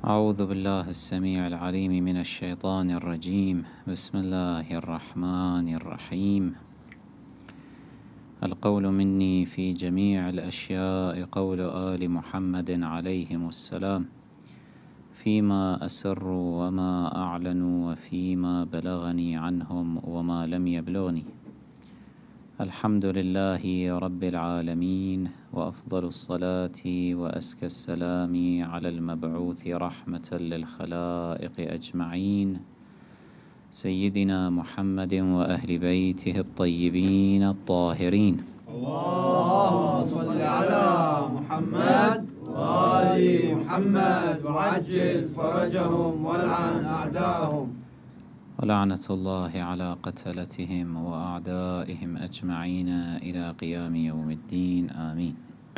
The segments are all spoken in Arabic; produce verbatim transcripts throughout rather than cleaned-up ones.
أعوذ بالله السميع العليم من الشيطان الرجيم. بسم الله الرحمن الرحيم. القول مني في جميع الأشياء قول آل محمد عليهم السلام، فيما أسر وما أعلن وفيما بلغني عنهم وما لم يبلغني. الحمد لله رب العالمين، وأفضل الصلاة وأزكى السلام على المبعوث رحمة للخلائق أجمعين، سيدنا محمد وأهل بيته الطيبين الطاهرين. اللهم صل على محمد وآل محمد وعجل فرجهم والعن أعداءهم، ولعنة الله على قتلتهم وأعدائهم أجمعين إلى قيام يوم الدين، آمين.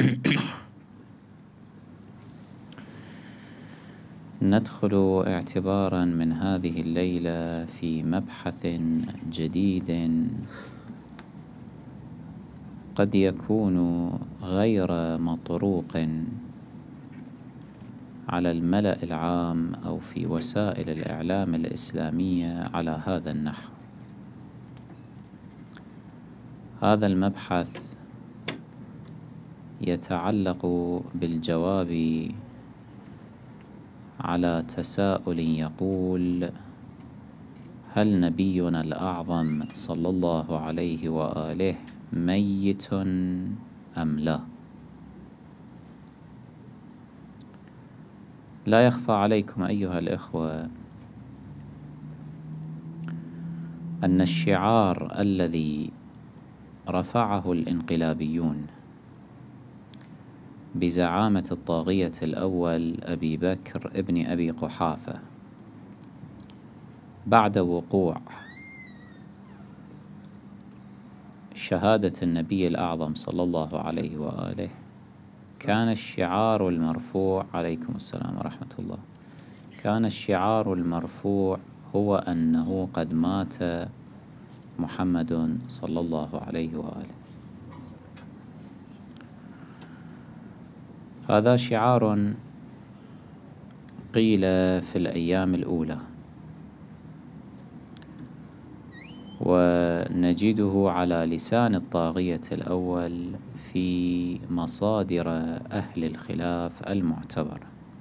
ندخل اعتبارا من هذه الليلة في مبحث جديد قد يكون غير مطروق على الملأ العام أو في وسائل الإعلام الإسلامية على هذا النحو. هذا المبحث يتعلق بالجواب على تساؤل يقول: هل نبينا الأعظم صلى الله عليه وآله ميت أم لا؟ لا يخفى عليكم أيها الإخوة أن الشعار الذي رفعه الانقلابيون بزعامة الطاغية الأول أبي بكر ابن أبي قحافة بعد وقوع شهادة النبي الأعظم صلى الله عليه وآله، كان الشعار المرفوع عليكم السلام ورحمة الله كان الشعار المرفوع هو أنه قد مات محمد صلى الله عليه وآله. هذا شعار قيل في الأيام الأولى، ونجده على لسان الطاغية الأول في مصادر أهل الخلاف المعتبر.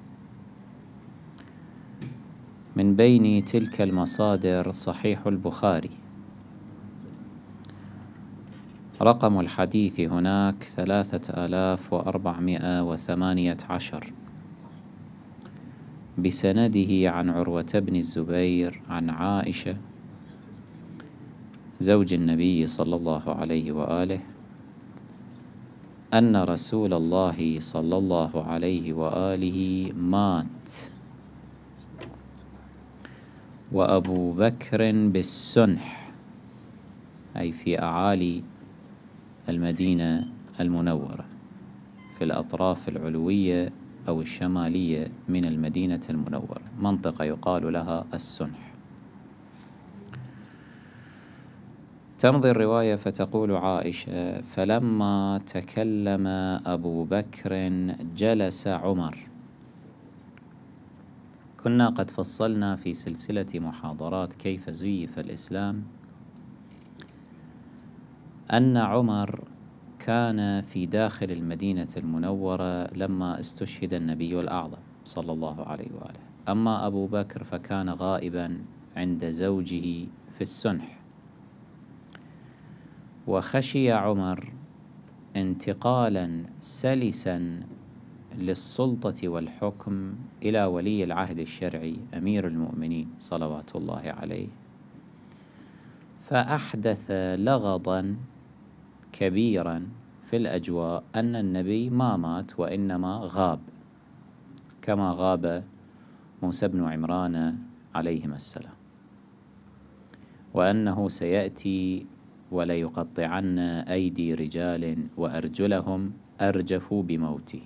من بين تلك المصادر صحيح البخاري، رقم الحديث هناك ثلاثة آلاف وأربعمائة وثمانية عشر، بسنده عن عروة بن الزبير عن عائشة زوج النبي صلى الله عليه وآله أن رسول الله صلى الله عليه وآله مات وأبو بكر بالسنح، أي في أعالي المدينة المنورة في الأطراف العلوية أو الشمالية من المدينة المنورة، منطقة يقال لها السنح. تمضي الرواية فتقول عائشة: فلما تكلم أبو بكر جلس عمر. كنا قد فصلنا في سلسلة محاضرات كيف زيف الإسلام أن عمر كان في داخل المدينة المنورة لما استشهد النبي الأعظم صلى الله عليه وآله، أما أبو بكر فكان غائبا عند زوجه في السنح. وخشي عمر انتقالا سلسا للسلطة والحكم إلى ولي العهد الشرعي أمير المؤمنين صلوات الله عليه، فأحدث لغطا كبيرا في الأجواء أن النبي ما مات وإنما غاب، كما غاب موسى بن عمران عليهما السلام، وأنه سيأتي وليقطعن أيدي رجال وأرجلهم أرجفوا بموته.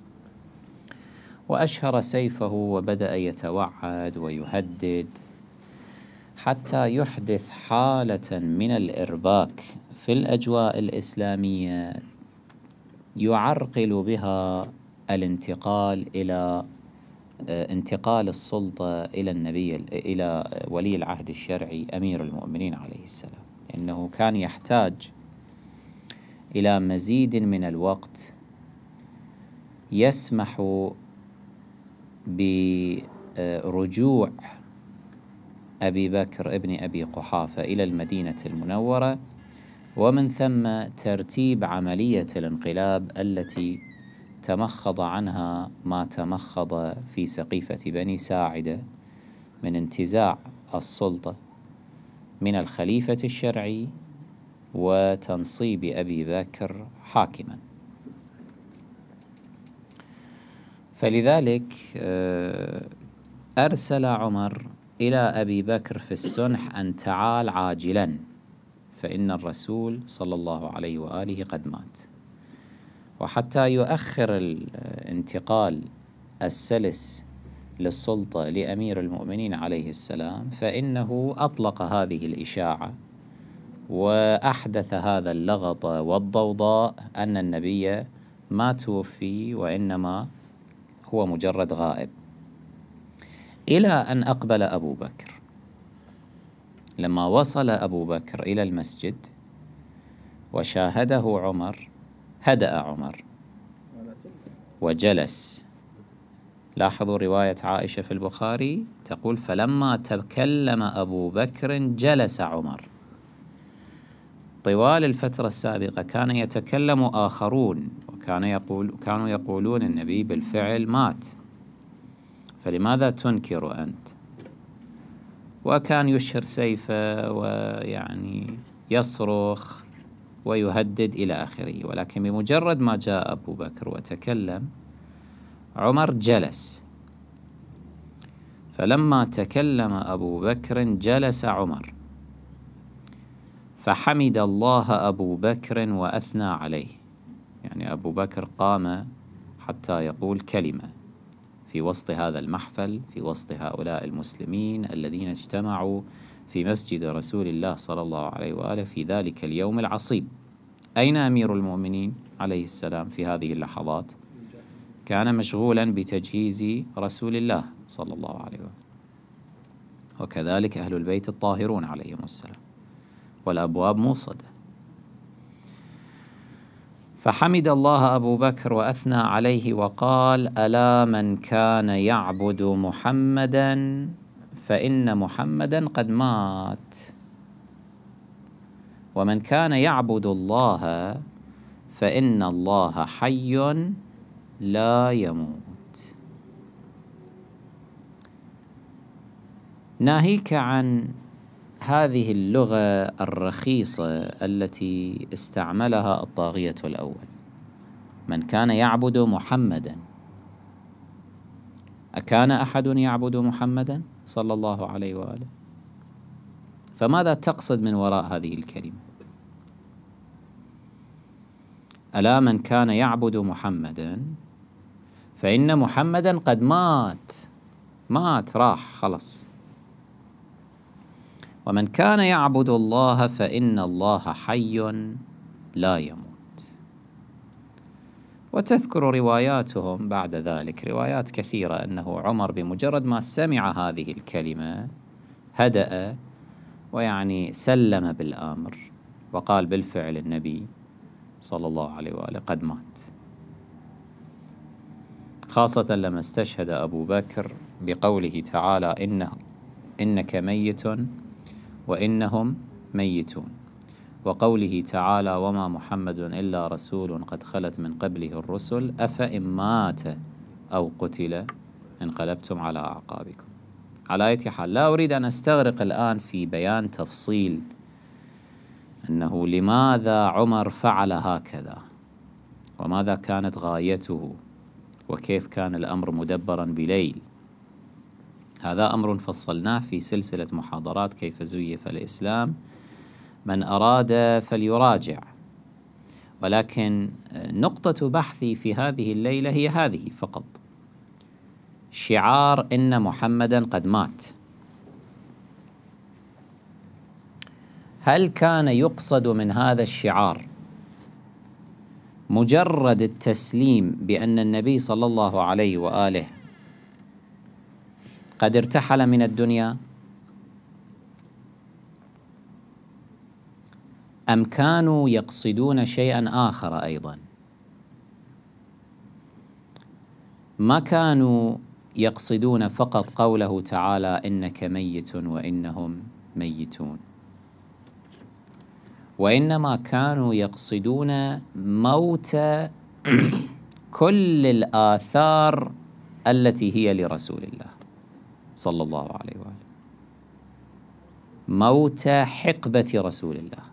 وأشهر سيفه وبدأ يتوعد ويهدد حتى يحدث حالة من الإرباك في الأجواء الإسلامية يعرقل بها الانتقال إلى انتقال السلطة إلى النبي إلى ولي العهد الشرعي أمير المؤمنين عليه السلام، لأنه كان يحتاج إلى مزيد من الوقت يسمح برجوع أبي بكر ابن أبي قحافة إلى المدينة المنورة، ومن ثم ترتيب عملية الانقلاب التي تمخض عنها ما تمخض في سقيفة بني ساعدة من انتزاع السلطة من الخليفة الشرعي وتنصيب أبي بكر حاكما. فلذلك أرسل عمر إلى أبي بكر في السنح أن تعال عاجلا، فإن الرسول صلى الله عليه وآله قد مات. وحتى يؤخر الانتقال السلس للسلطة لأمير المؤمنين عليه السلام، فإنه أطلق هذه الإشاعة وأحدث هذا اللغط والضوضاء أن النبي ما توفي وإنما هو مجرد غائب، إلى أن أقبل أبو بكر. لما وصل أبو بكر إلى المسجد وشاهده عمر هدأ عمر وجلس. لاحظوا رواية عائشة في البخاري تقول: فلما تكلم أبو بكر جلس عمر. طوال الفترة السابقة كان يتكلم آخرون وكان يقول كانوا يقولون النبي بالفعل مات، فلماذا تنكر أنت؟ وكان يشهر سيفه ويعني يصرخ ويهدد إلى آخره. ولكن بمجرد ما جاء أبو بكر وتكلم عمر جلس. فلما تكلم أبو بكر جلس عمر، فحمد الله أبو بكر وأثنى عليه. يعني أبو بكر قام حتى يقول كلمة في وسط هذا المحفل، في وسط هؤلاء المسلمين الذين اجتمعوا في مسجد رسول الله صلى الله عليه وآله في ذلك اليوم العصيب. أين أمير المؤمنين عليه السلام في هذه اللحظات؟ كان مشغولا بتجهيز رسول الله صلى الله عليه وآله، وكذلك أهل البيت الطاهرون عليهم السلام، والأبواب موصدة. فحمد الله أبو بكر وأثنى عليه وقال: ألا من كان يعبد محمدا فإن محمدا قد مات، ومن كان يعبد الله فإن الله حي لا يموت. ناهيك عن هذه اللغة الرخيصة التي استعملها الطاغية الأول، من كان يعبد محمدا، أكان أحد يعبد محمدا صلى الله عليه وآله؟ فماذا تقصد من وراء هذه الكلمة؟ ألا من كان يعبد محمدا فإن محمدا قد مات، مات راح خلص، ومن كان يعبد الله فإن الله حي لا يموت. وتذكر رواياتهم بعد ذلك روايات كثيرة أنه عمر بمجرد ما سمع هذه الكلمة هدأ ويعني سلم بالأمر وقال بالفعل النبي صلى الله عليه وآله قد مات، خاصة لما استشهد أبو بكر بقوله تعالى: إنه إنك ميت وإنهم ميتون، وقوله تعالى: وما محمد إلا رسول قد خلت من قبله الرسل أفإن مات أو قتل انقلبتم على أعقابكم. على أي حال لا أريد أن أستغرق الآن في بيان تفصيل أنه لماذا عمر فعل هكذا وماذا كانت غايته وكيف كان الأمر مدبرا بليل. هذا أمر فصلناه في سلسلة محاضرات كيف زيف الإسلام، من أراد فليراجع. ولكن نقطة بحثي في هذه الليلة هي هذه فقط: شعار إن محمدا قد مات، هل كان يقصد من هذا الشعار مجرد التسليم بأن النبي صلى الله عليه وآله قد ارتحل من الدنيا أم كانوا يقصدون شيئا آخر أيضا؟ ما كانوا يقصدون فقط قوله تعالى إنك ميت وإنهم ميتون، وإنما كانوا يقصدون موت كل الآثار التي هي لرسول الله صلى الله عليه وآله، موت حقبة رسول الله،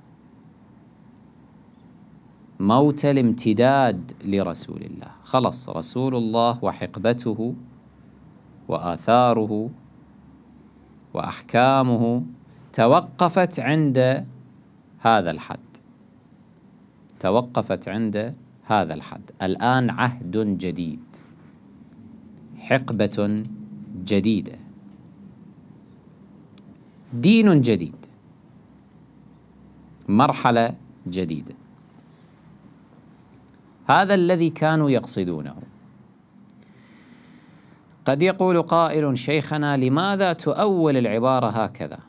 موت الامتداد لرسول الله. خلص رسول الله وحقبته وآثاره وأحكامه توقفت عند هذا الحد، توقفت عند هذا الحد. الآن عهد جديد، حقبة جديدة، دين جديد، مرحلة جديدة. هذا الذي كانوا يقصدونه. قد يقول قائل: شيخنا لماذا تؤول العبارة هكذا؟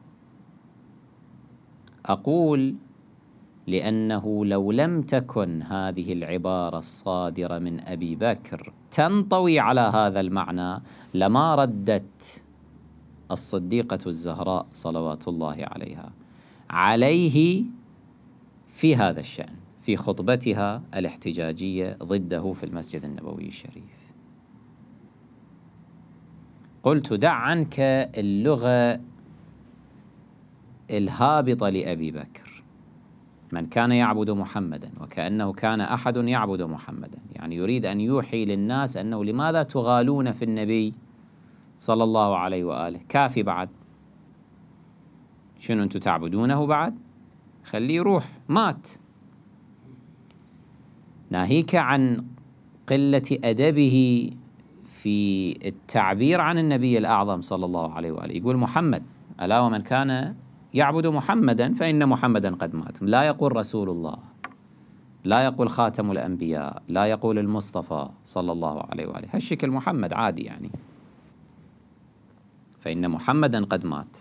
أقول: لأنه لو لم تكن هذه العبارة الصادرة من أبي بكر تنطوي على هذا المعنى لما ردت الصديقة الزهراء صلوات الله عليها عليه في هذا الشأن في خطبتها الاحتجاجية ضده في المسجد النبوي الشريف. قلت: دع عنك اللغة الهابطة لأبي بكر، من كان يعبد محمدا وكأنه كان أحد يعبد محمدا، يعني يريد أن يوحي للناس أنه لماذا تغالون في النبي صلى الله عليه وآله؟ كافي بعد، شنو أنتم تعبدونه بعد؟ خليه يروح، مات. ناهيك عن قلة أدبه في التعبير عن النبي الأعظم صلى الله عليه وآله، يقول محمد، ألا ومن كان يعبد محمدا فإن محمدا قد مات. لا يقول رسول الله، لا يقول خاتم الأنبياء، لا يقول المصطفى صلى الله عليه وآله، هالشكل محمد عادي يعني، فإن محمدا قد مات.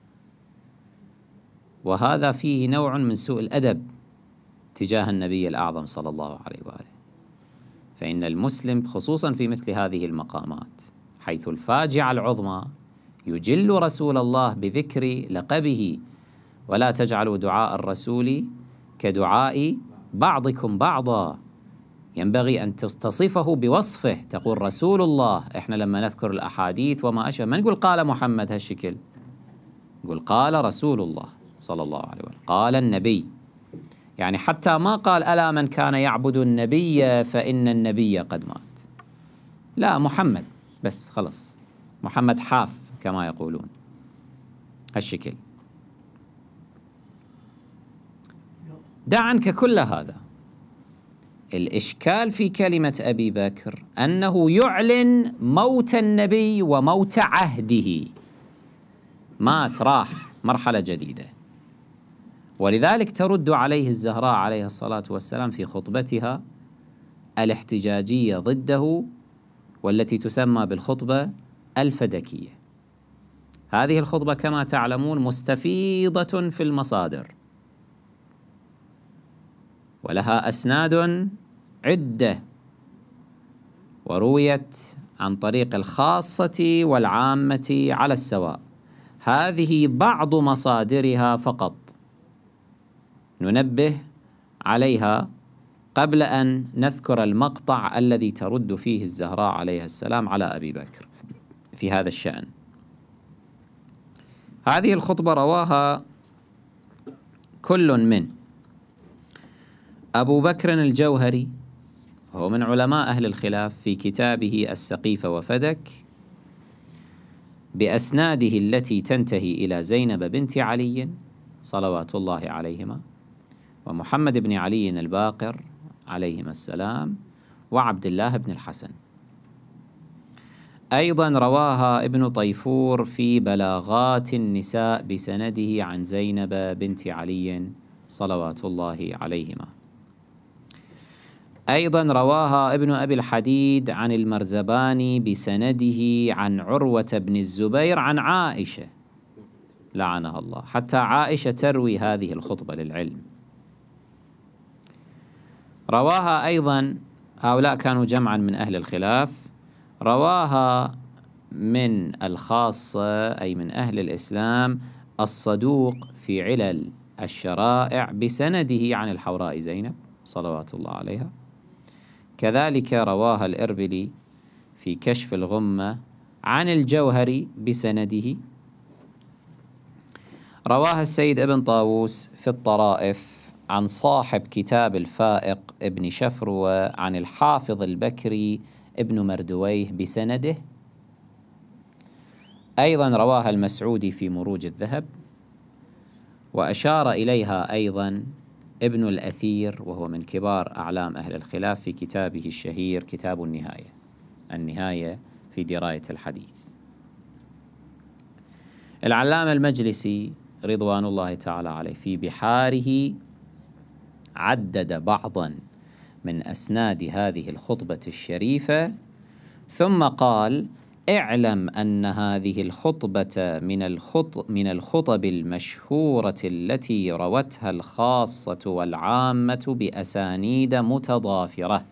وهذا فيه نوع من سوء الأدب تجاه النبي الأعظم صلى الله عليه وآله. فإن المسلم خصوصا في مثل هذه المقامات حيث الفاجعة العظمى يجل رسول الله بذكر لقبه: ولا تجعلوا دعاء الرسول كدعاء بعضكم بعضا. ينبغي أن تصفه بوصفه، تقول رسول الله. إحنا لما نذكر الأحاديث وما أشبه ما نقول قال محمد هالشكل، نقول قال رسول الله صلى الله عليه وسلم، قال النبي. يعني حتى ما قال ألا من كان يعبد النبي فإن النبي قد مات، لا، محمد بس، خلص، محمد حاف كما يقولون هالشكل. دع عنك كل هذا. الإشكال في كلمة أبي بكر أنه يعلن موت النبي وموت عهده، مات، راح، مرحلة جديدة. ولذلك ترد عليه الزهراء عليه الصلاة والسلام في خطبتها الاحتجاجية ضده، والتي تسمى بالخطبة الفدكية. هذه الخطبة كما تعلمون مستفيضة في المصادر، ولها أسناد عدة، ورويت عن طريق الخاصة والعامة على السواء. هذه بعض مصادرها فقط ننبه عليها قبل أن نذكر المقطع الذي ترد فيه الزهراء عليها السلام على أبي بكر في هذا الشأن. هذه الخطبة رواها كل من أبو بكر الجوهري، وهو من علماء أهل الخلاف، في كتابه السقيف وفدك بأسناده التي تنتهي إلى زينب بنت علي صلوات الله عليهما، ومحمد بن علي الباقر عليهما السلام، وعبد الله بن الحسن. أيضا رواها ابن طيفور في بلاغات النساء بسنده عن زينب بنت علي صلوات الله عليهما. أيضا رواها ابن أبي الحديد عن المرزباني بسنده عن عروة بن الزبير عن عائشة لعنها الله، حتى عائشة تروي هذه الخطبة للعلم. رواها أيضا، هؤلاء كانوا جمعا من أهل الخلاف، رواها من الخاصة أي من أهل الإسلام الصدوق في علل الشرائع بسنده عن الحوراء زينب صلوات الله عليها. كذلك رواها الإربلي في كشف الغمة عن الجوهري بسنده. رواها السيد ابن طاووس في الطرائف عن صاحب كتاب الفائق ابن شفروة عن الحافظ البكري ابن مردويه بسنده. أيضا رواها المسعودي في مروج الذهب، وأشار إليها أيضا ابن الأثير وهو من كبار أعلام أهل الخلاف في كتابه الشهير كتاب النهاية، النهاية في دراية الحديث. العلامة المجلسي رضوان الله تعالى عليه في بحاره عدد بعضا من أسناد هذه الخطبة الشريفة، ثم قال: اعلم أن هذه الخطبة من الخط من الخطب المشهورة التي روتها الخاصة والعامة بأسانيد متضافرة،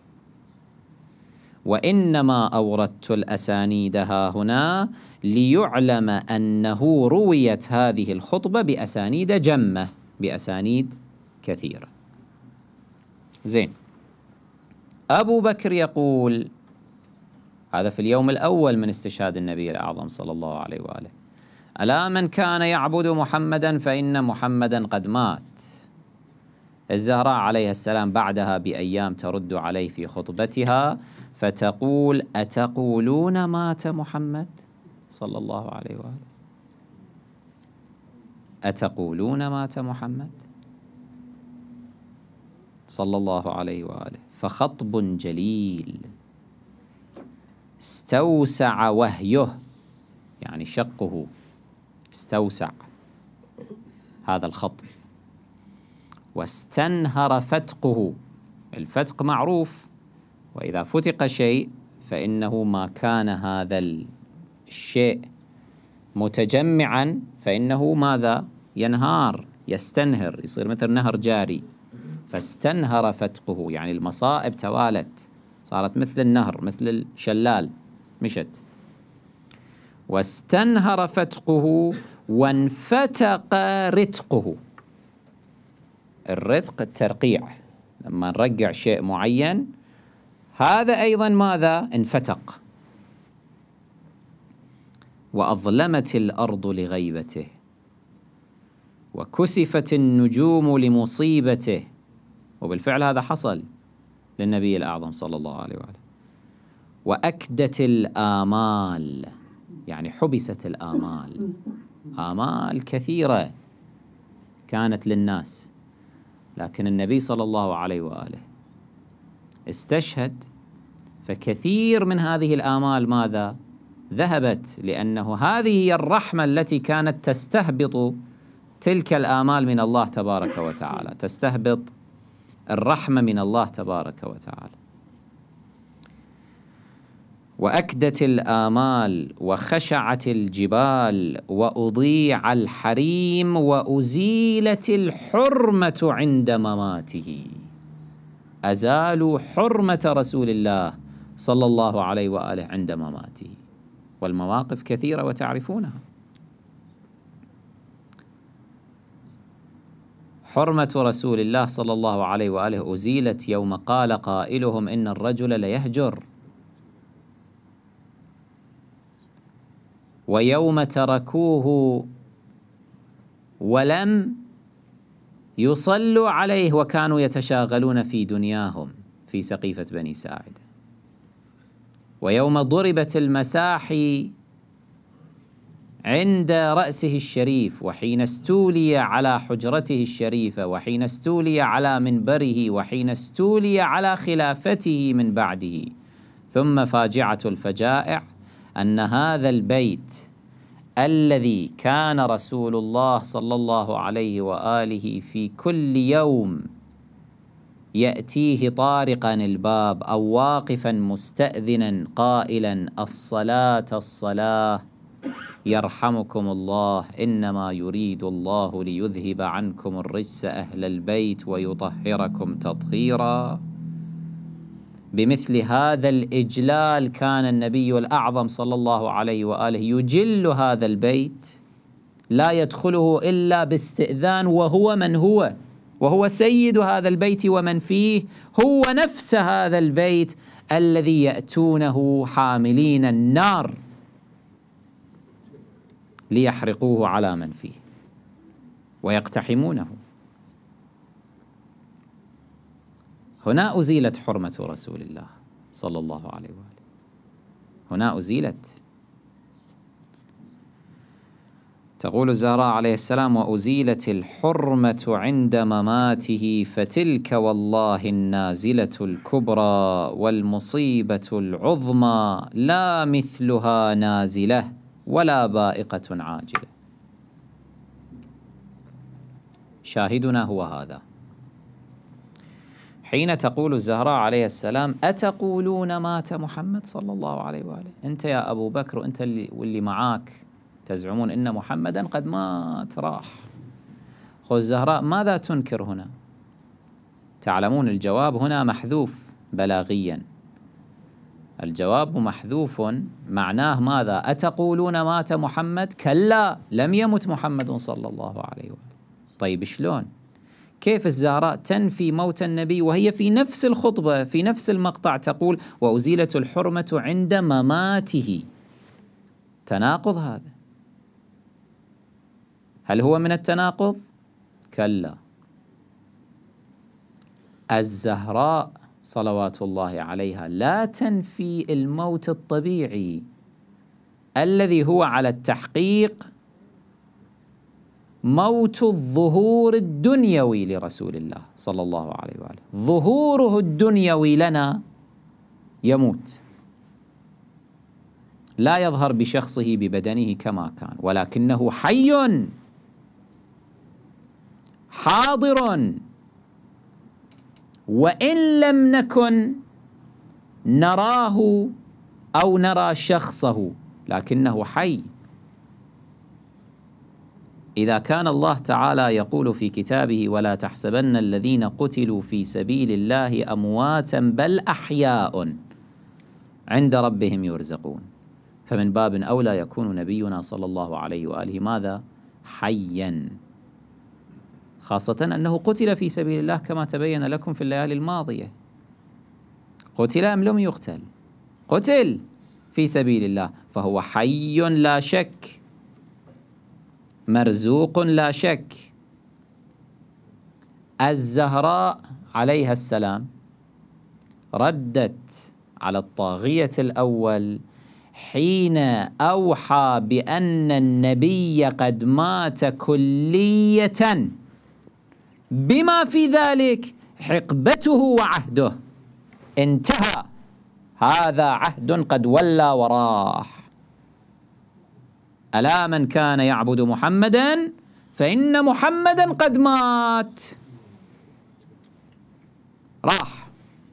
وإنما أوردت الأسانيد ها هنا ليعلم أنه رويت هذه الخطبة بأسانيد جمة، بأسانيد كثيرة. زين، أبو بكر يقول، هذا في اليوم الأول من استشهاد النبي الأعظم صلى الله عليه وآله: ألا من كان يعبد محمدا فإن محمدا قد مات. الزهراء عليها السلام بعدها بأيام ترد عليه في خطبتها فتقول: أتقولون مات محمد صلى الله عليه وآله؟ أتقولون مات محمد صلى الله عليه وآله؟ فخطب جليل استوسع وهيه، يعني شقه استوسع هذا الخط، واستنهر فتقه. الفتق معروف، وإذا فتق شيء فإنه ما كان هذا الشيء متجمعا فإنه ماذا؟ ينهار، يستنهر، يصير مثل نهر جاري. فاستنهر فتقه، يعني المصائب توالت، صارت مثل النهر، مثل الشلال، مشت. واستنهر فتقه وانفتق رتقه. الرتق الترقيع، لما نرقع شيء معين هذا أيضا ماذا؟ انفتق. وأظلمت الأرض لغيبته، وكسفت النجوم لمصيبته. وبالفعل هذا حصل للنبي الأعظم صلى الله عليه وآله. وأكدت الآمال، يعني حبست الآمال، آمال كثيرة كانت للناس، لكن النبي صلى الله عليه وآله استشهد، فكثير من هذه الآمال ماذا؟ ذهبت، لأنه هذه هي الرحمة التي كانت تستهبط تلك الآمال من الله تبارك وتعالى، تستهبط الرحمة من الله تبارك وتعالى. وأكدت الآمال وخشعت الجبال وأضيع الحريم وأزيلت الحرمة عند مماته. أزالوا حرمة رسول الله صلى الله عليه وآله عند مماته، والمواقف كثيرة وتعرفونها. حرمة رسول الله صلى الله عليه وآله أزيلت يوم قال قائلهم إن الرجل ليهجر، ويوم تركوه ولم يصلوا عليه وكانوا يتشاغلون في دنياهم في سقيفة بني ساعدة، ويوم ضربت المساحي عند رأسه الشريف، وحين استولي على حجرته الشريفة، وحين استولي على منبره، وحين استولي على خلافته من بعده. ثم فاجعة الفجائع أن هذا البيت الذي كان رسول الله صلى الله عليه وآله في كل يوم يأتيه طارقا الباب أو واقفا مستأذنا قائلا الصلاة الصلاة يرحمكم الله إنما يريد الله ليذهب عنكم الرجس أهل البيت ويطهركم تطهيرا. بمثل هذا الإجلال كان النبي الأعظم صلى الله عليه وآله يجل هذا البيت، لا يدخله إلا باستئذان، وهو من هو؟ وهو سيد هذا البيت ومن فيه، هو نفس هذا البيت الذي يأتونه حاملين النار ليحرقوه على من فيه ويقتحمونه. هنا أزيلت حرمة رسول الله صلى الله عليه وآله، هنا أزيلت. تقول الزهراء عليه السلام: وأزيلت الحرمة عند مماته فتلك والله النازلة الكبرى والمصيبة العظمى لا مثلها نازلة ولا بائقة عاجلة. شاهدنا هو هذا، حين تقول الزهراء عليه السلام: أتقولون مات محمد صلى الله عليه وآله؟ أنت يا أبو بكر وأنت اللي واللي معاك تزعمون إن محمدا قد مات راح. خو الزهراء ماذا تنكر هنا؟ تعلمون الجواب هنا محذوف بلاغيا، الجواب محذوف معناه ماذا؟ أتقولون مات محمد؟ كلا، لم يمت محمد صلى الله عليه وآله. طيب شلون؟ كيف الزهراء تنفي موت النبي وهي في نفس الخطبة في نفس المقطع تقول: وأزيلت الحرمة عند مماته؟ تناقض هذا. هل هو من التناقض؟ كلا. الزهراء صلوات الله عليها لا تنفي الموت الطبيعي الذي هو على التحقيق موت الظهور الدنيوي لرسول الله صلى الله عليه وآله. ظهوره الدنيوي لنا يموت، لا يظهر بشخصه ببدنه كما كان، ولكنه حي حاضر، وإن لم نكن نراه أو نرى شخصه لكنه حي. إذا كان الله تعالى يقول في كتابه: ولا تحسبن الذين قتلوا في سبيل الله أمواتا بل أحياء عند ربهم يرزقون، فمن باب أولى يكون نبينا صلى الله عليه وآله ماذا؟ حيا، خاصة أنه قتل في سبيل الله كما تبين لكم في الليالي الماضية. قتل أم لم يقتل؟ قتل في سبيل الله، فهو حي لا شك، مرزوق لا شك. الزهراء عليها السلام ردت على الطاغية الأول حين أوحى بأن النبي قد مات كلية، بما في ذلك حقبته وعهده انتهى، هذا عهد قد ولى وراح. ألا من كان يعبد محمدا فإن محمدا قد مات، راح.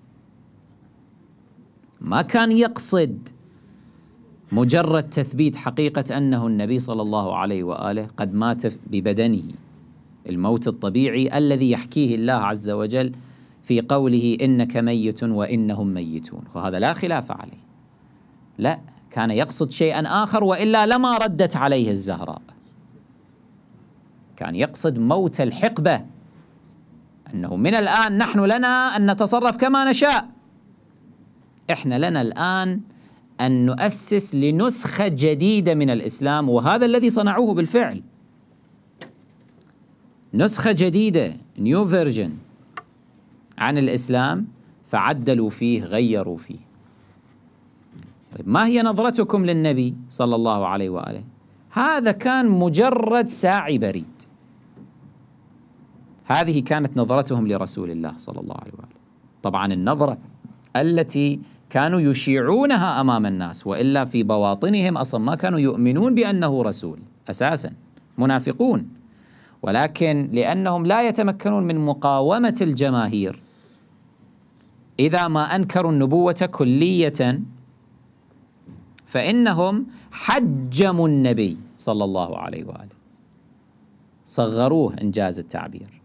ما كان يقصد مجرد تثبيت حقيقة أنه النبي صلى الله عليه وآله قد مات ببدنه الموت الطبيعي الذي يحكيه الله عز وجل في قوله: إنك ميت وإنهم ميتون، وهذا لا خلاف عليه. لا، كان يقصد شيئا آخر، وإلا لما ردت عليه الزهراء. كان يقصد موت الحقبة، أنه من الآن نحن لنا أن نتصرف كما نشاء، إحنا لنا الآن أن نؤسس لنسخة جديدة من الإسلام، وهذا الذي صنعوه بالفعل، نسخة جديدة نيو فيرجن عن الإسلام، فعدلوا فيه غيروا فيه. طيب ما هي نظرتكم للنبي صلى الله عليه وآله؟ هذا كان مجرد ساعي بريد، هذه كانت نظرتهم لرسول الله صلى الله عليه وآله. طبعا النظرة التي كانوا يشيعونها أمام الناس، وإلا في بواطنهم أصلا ما كانوا يؤمنون بأنه رسول أساسا، منافقون، ولكن لأنهم لا يتمكنون من مقاومة الجماهير إذا ما أنكروا النبوة كلية فإنهم حجموا النبي صلى الله عليه وآله، صغروه إنجاز التعبير،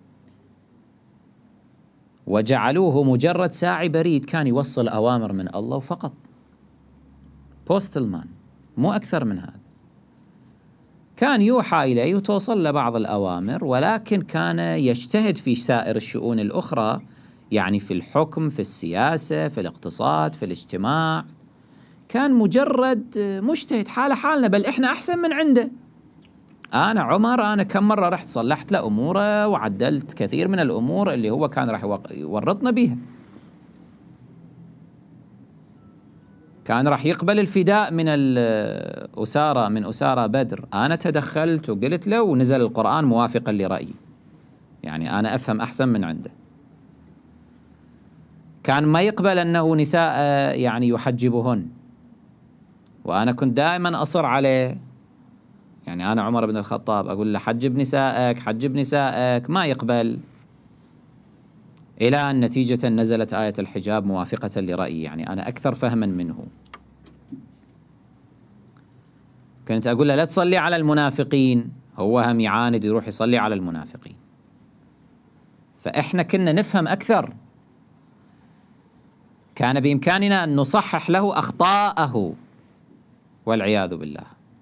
وجعلوه مجرد ساعي بريد كان يوصل أوامر من الله فقط، بوستلمان، مو أكثر من هذا. كان يوحى إليه وتوصل له بعض الأوامر، ولكن كان يجتهد في سائر الشؤون الأخرى، يعني في الحكم، في السياسة، في الاقتصاد، في الاجتماع. كان مجرد مجتهد حاله حالنا، بل إحنا أحسن من عنده. أنا عمر أنا كم مرة رحت صلحت له أموره وعدلت كثير من الأمور اللي هو كان راح يورطنا بيها. كان راح يقبل الفداء من الأسارة، من أسارة بدر، أنا تدخلت وقلت له ونزل القرآن موافقا لرأيي، يعني أنا أفهم أحسن من عنده. كان ما يقبل أنه نساء يعني يحجبهن، وأنا كنت دائما أصر عليه، يعني أنا عمر بن الخطاب أقول له حجب نسائك حجب نسائك، ما يقبل، إلى أن نتيجة نزلت آية الحجاب موافقة لرأيي، يعني أنا أكثر فهما منه. كنت أقول له لا تصلي على المنافقين، هو هم يعاند يروح يصلي على المنافقين. فإحنا كنا نفهم أكثر، كان بإمكاننا أن نصحح له أخطاءه والعياذ بالله.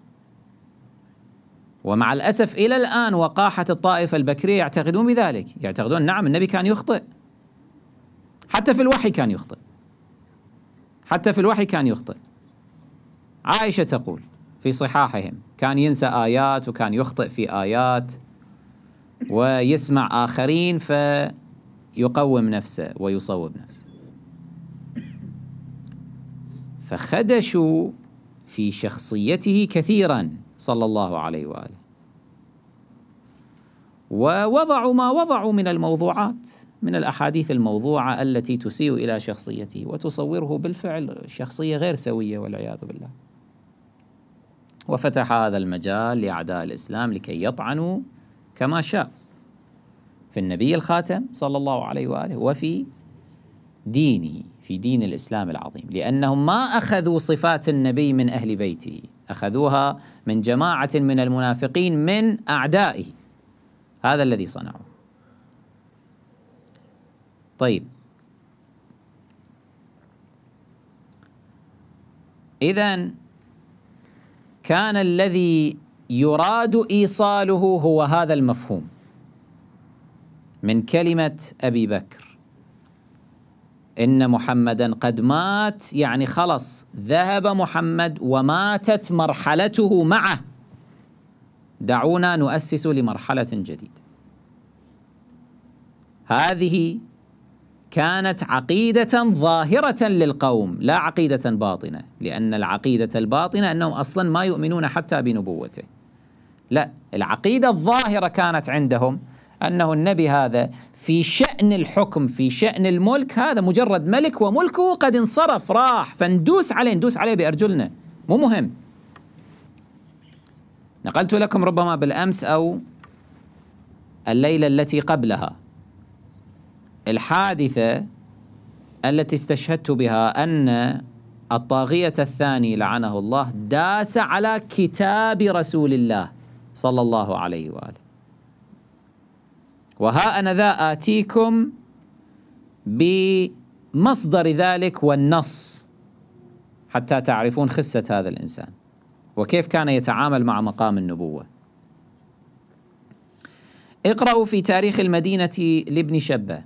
ومع الأسف إلى الآن وقاحة الطائفة البكرية يعتقدون بذلك، يعتقدون نعم النبي كان يخطئ، حتى في الوحي كان يخطئ، حتى في الوحي كان يخطئ. عائشة تقول في صحاحهم كان ينسى آيات وكان يخطئ في آيات، ويسمع آخرين فيقوم نفسه ويصوب نفسه. فخدشوا في شخصيته كثيرا صلى الله عليه وآله، ووضعوا ما وضعوا من الموضوعات، من الأحاديث الموضوعة التي تسيء إلى شخصيته وتصوره بالفعل شخصية غير سوية والعياذ بالله. وفتح هذا المجال لأعداء الإسلام لكي يطعنوا كما شاء في النبي الخاتم صلى الله عليه وآله وفي دينه، في دين الإسلام العظيم، لأنهم ما أخذوا صفات النبي من أهل بيته، أخذوها من جماعة من المنافقين من أعدائه. هذا الذي صنعوا. طيب، إذن كان الذي يراد إيصاله هو هذا المفهوم من كلمة أبي بكر، إن محمدا قد مات، يعني خلص ذهب محمد وماتت مرحلته معه، دعونا نؤسس لمرحلة جديدة. هذه كانت عقيدة ظاهرة للقوم، لا عقيدة باطنة، لأن العقيدة الباطنة أنهم أصلا ما يؤمنون حتى بنبوته. لا، العقيدة الظاهرة كانت عندهم أنه النبي هذا في شأن الحكم، في شأن الملك، هذا مجرد ملك وملكه قد انصرف راح، فندوس عليه ندوس عليه بأرجلنا، مو مهم. نقلت لكم ربما بالأمس أو الليلة التي قبلها الحادثة التي استشهدت بها أن الطاغية الثاني لعنه الله داس على كتاب رسول الله صلى الله عليه وآله. وها أنا ذا آتيكم بمصدر ذلك والنص حتى تعرفون خسة هذا الإنسان وكيف كان يتعامل مع مقام النبوة. اقرأوا في تاريخ المدينة لابن شبة،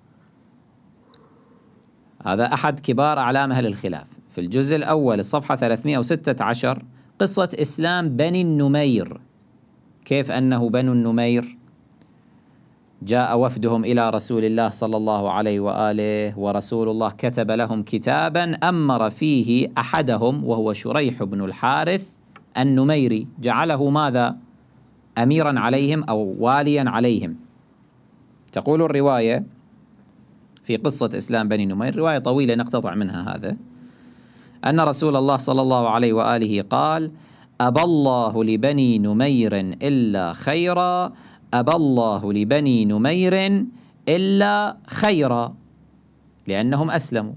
هذا أحد كبار أعلام أهل الخلاف، في الجزء الأول الصفحة ثلاثمئة وستة عشر قصة إسلام بني النمير، كيف أنه بنو النمير جاء وفدهم إلى رسول الله صلى الله عليه وآله، ورسول الله كتب لهم كتابا أمر فيه أحدهم وهو شريح بن الحارث النميري، جعله ماذا؟ أميرا عليهم أو واليا عليهم. تقول الرواية في قصة إسلام بني نمير، رواية طويلة نقتطع منها هذا، أن رسول الله صلى الله عليه وآله قال: أبى الله لبني نمير إلا خيرا، أبى الله لبني نمير إلا خيرا. لأنهم أسلموا.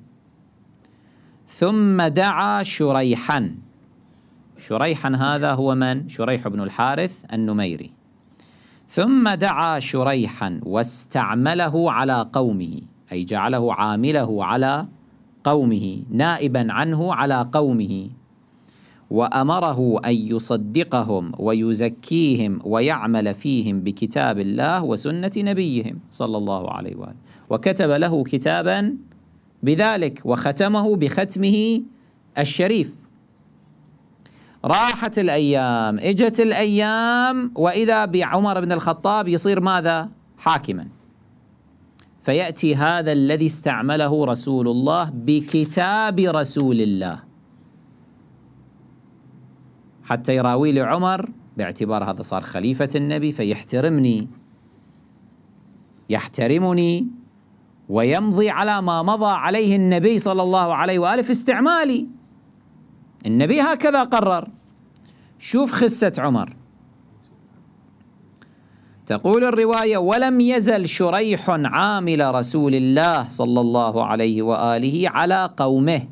ثم دعا شريحا، شريحا هذا هو من؟ شريح بن الحارث النميري. ثم دعا شريحا واستعمله على قومه، أي جعله عامله على قومه، نائبا عنه على قومه، وأمره أن يصدقهم ويزكيهم ويعمل فيهم بكتاب الله وسنة نبيهم صلى الله عليه وآله، وكتب له كتابا بذلك وختمه بختمه الشريف. راحت الأيام، إجت الأيام، وإذا بعمر بن الخطاب يصير ماذا؟ حاكما. فيأتي هذا الذي استعمله رسول الله بكتاب رسول الله حتى يراوي لعمر، باعتبار هذا صار خليفة النبي فيحترمني، يحترمني ويمضي على ما مضى عليه النبي صلى الله عليه وآله في استعمالي. النبي هكذا قرر. شوف خسة عمر. تقول الرواية: ولم يزل شريح عامل رسول الله صلى الله عليه وآله على قومه،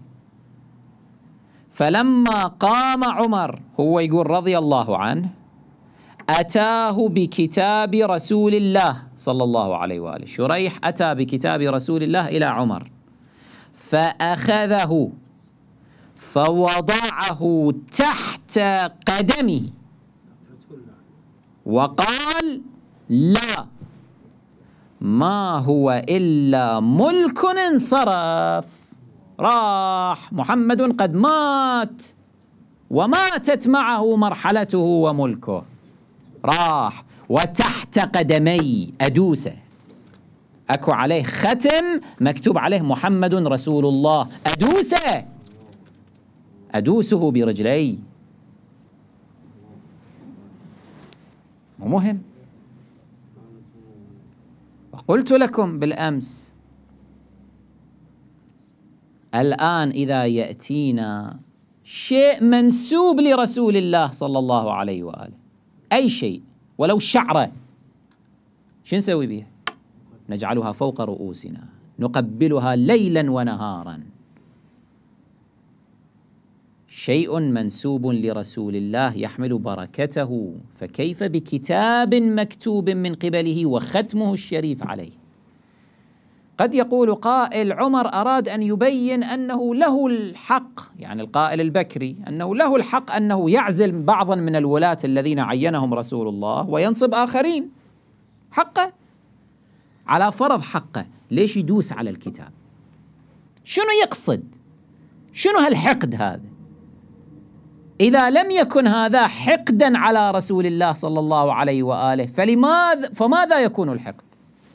فلما قام عمر، هو يقول رضي الله عنه، أتاه بكتاب رسول الله صلى الله عليه وآله. شريح أتى بكتاب رسول الله إلى عمر فأخذه فوضعه تحت قدمه وقال: لا، ما هو إلا ملك انصرف، راح محمد قد مات وماتت معه مرحلته وملكه، راح. وتحت قدمي أدوسه، أكو عليه ختم مكتوب عليه محمد رسول الله، أدوسه أدوسه برجلي. مهم. وقلت لكم بالأمس، الآن إذا يأتينا شيء منسوب لرسول الله صلى الله عليه وآله، أي شيء ولو شعرة، شو نسوي بها؟ نجعلها فوق رؤوسنا، نقبلها ليلا ونهارا. شيء منسوب لرسول الله يحمل بركته، فكيف بكتاب مكتوب من قبله وختمه الشريف عليه؟ قد يقول قائل: عمر أراد أن يبين أنه له الحق، يعني القائل البكري، أنه له الحق أنه يعزل بعضا من الولاة الذين عينهم رسول الله وينصب آخرين. حقه، على فرض حقه، ليش يدوس على الكتاب؟ شنو يقصد؟ شنو هالحقد هذا؟ إذا لم يكن هذا حقدا على رسول الله صلى الله عليه وآله، فلماذا فماذا يكون الحقد؟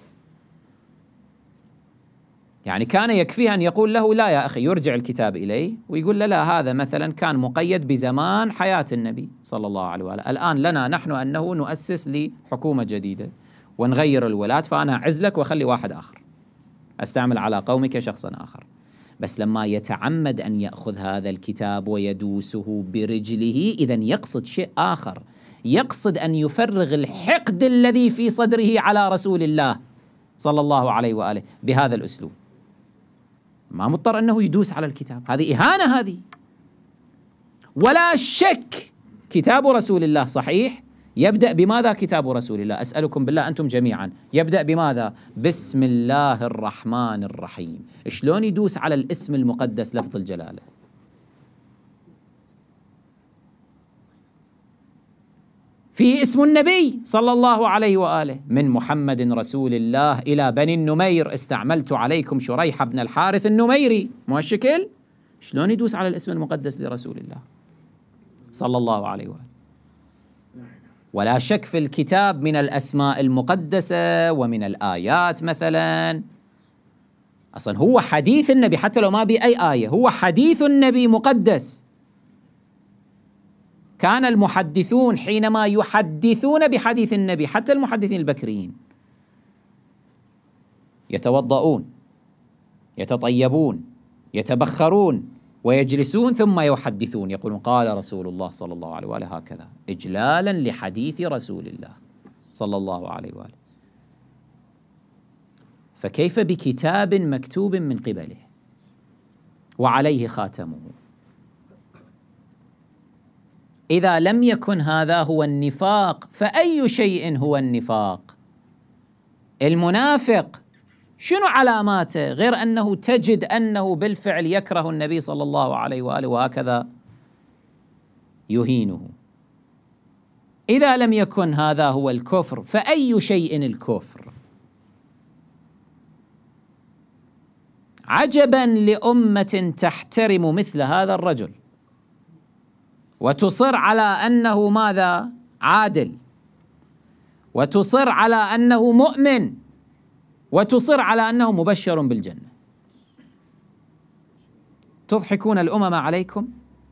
يعني كان يكفيه أن يقول له: لا يا أخي، يرجع الكتاب إليه ويقول له: لا، هذا مثلا كان مقيد بزمان حياة النبي صلى الله عليه وآله، الآن لنا نحن أنه نؤسس لحكومة جديدة ونغير الولاة، فأنا أعزلك وأخلي واحد آخر، أستعمل على قومك شخصا آخر. بس لما يتعمد أن يأخذ هذا الكتاب ويدوسه برجله، إذن يقصد شيء آخر، يقصد أن يفرغ الحقد الذي في صدره على رسول الله صلى الله عليه وآله بهذا الأسلوب. ما مضطر أنه يدوس على الكتاب، هذه إهانة هذه. ولا شك كتاب رسول الله صحيح، يبدأ بماذا كتاب رسول الله؟ أسألكم بالله أنتم جميعا، يبدأ بماذا؟ بسم الله الرحمن الرحيم. شلون يدوس على الاسم المقدس لفظ الجلالة؟ فيه اسم النبي صلى الله عليه وآله: من محمد رسول الله إلى بني النمير استعملت عليكم شريح بن الحارث النميري. مو هالشكل؟ شلون يدوس على الاسم المقدس لرسول الله صلى الله عليه وآله؟ ولا شك في الكتاب من الأسماء المقدسة ومن الآيات مثلا، أصلا هو حديث النبي، حتى لو ما بي أي آية، هو حديث النبي مقدس. كان المحدثون حينما يحدثون بحديث النبي، حتى المحدثين البكريين، يتوضؤون، يتطيبون، يتبخرون، ويجلسون ثم يحدثون، يقولون: قال رسول الله صلى الله عليه وآله هكذا، إجلالا لحديث رسول الله صلى الله عليه وآله. فكيف بكتاب مكتوب من قبله وعليه خاتمه؟ إذا لم يكن هذا هو النفاق فأي شيء هو النفاق؟ المنافق شنو علاماته غير أنه تجد أنه بالفعل يكره النبي صلى الله عليه وآله وهكذا يهينه؟ إذا لم يكن هذا هو الكفر فأي شيء الكفر؟ عجبا لأمة تحترم مثل هذا الرجل وتصر على أنه ماذا؟ عادل، وتصر على أنه مؤمن، وتصر على أنه مبشر بالجنة. تضحكون الأمم عليكم؟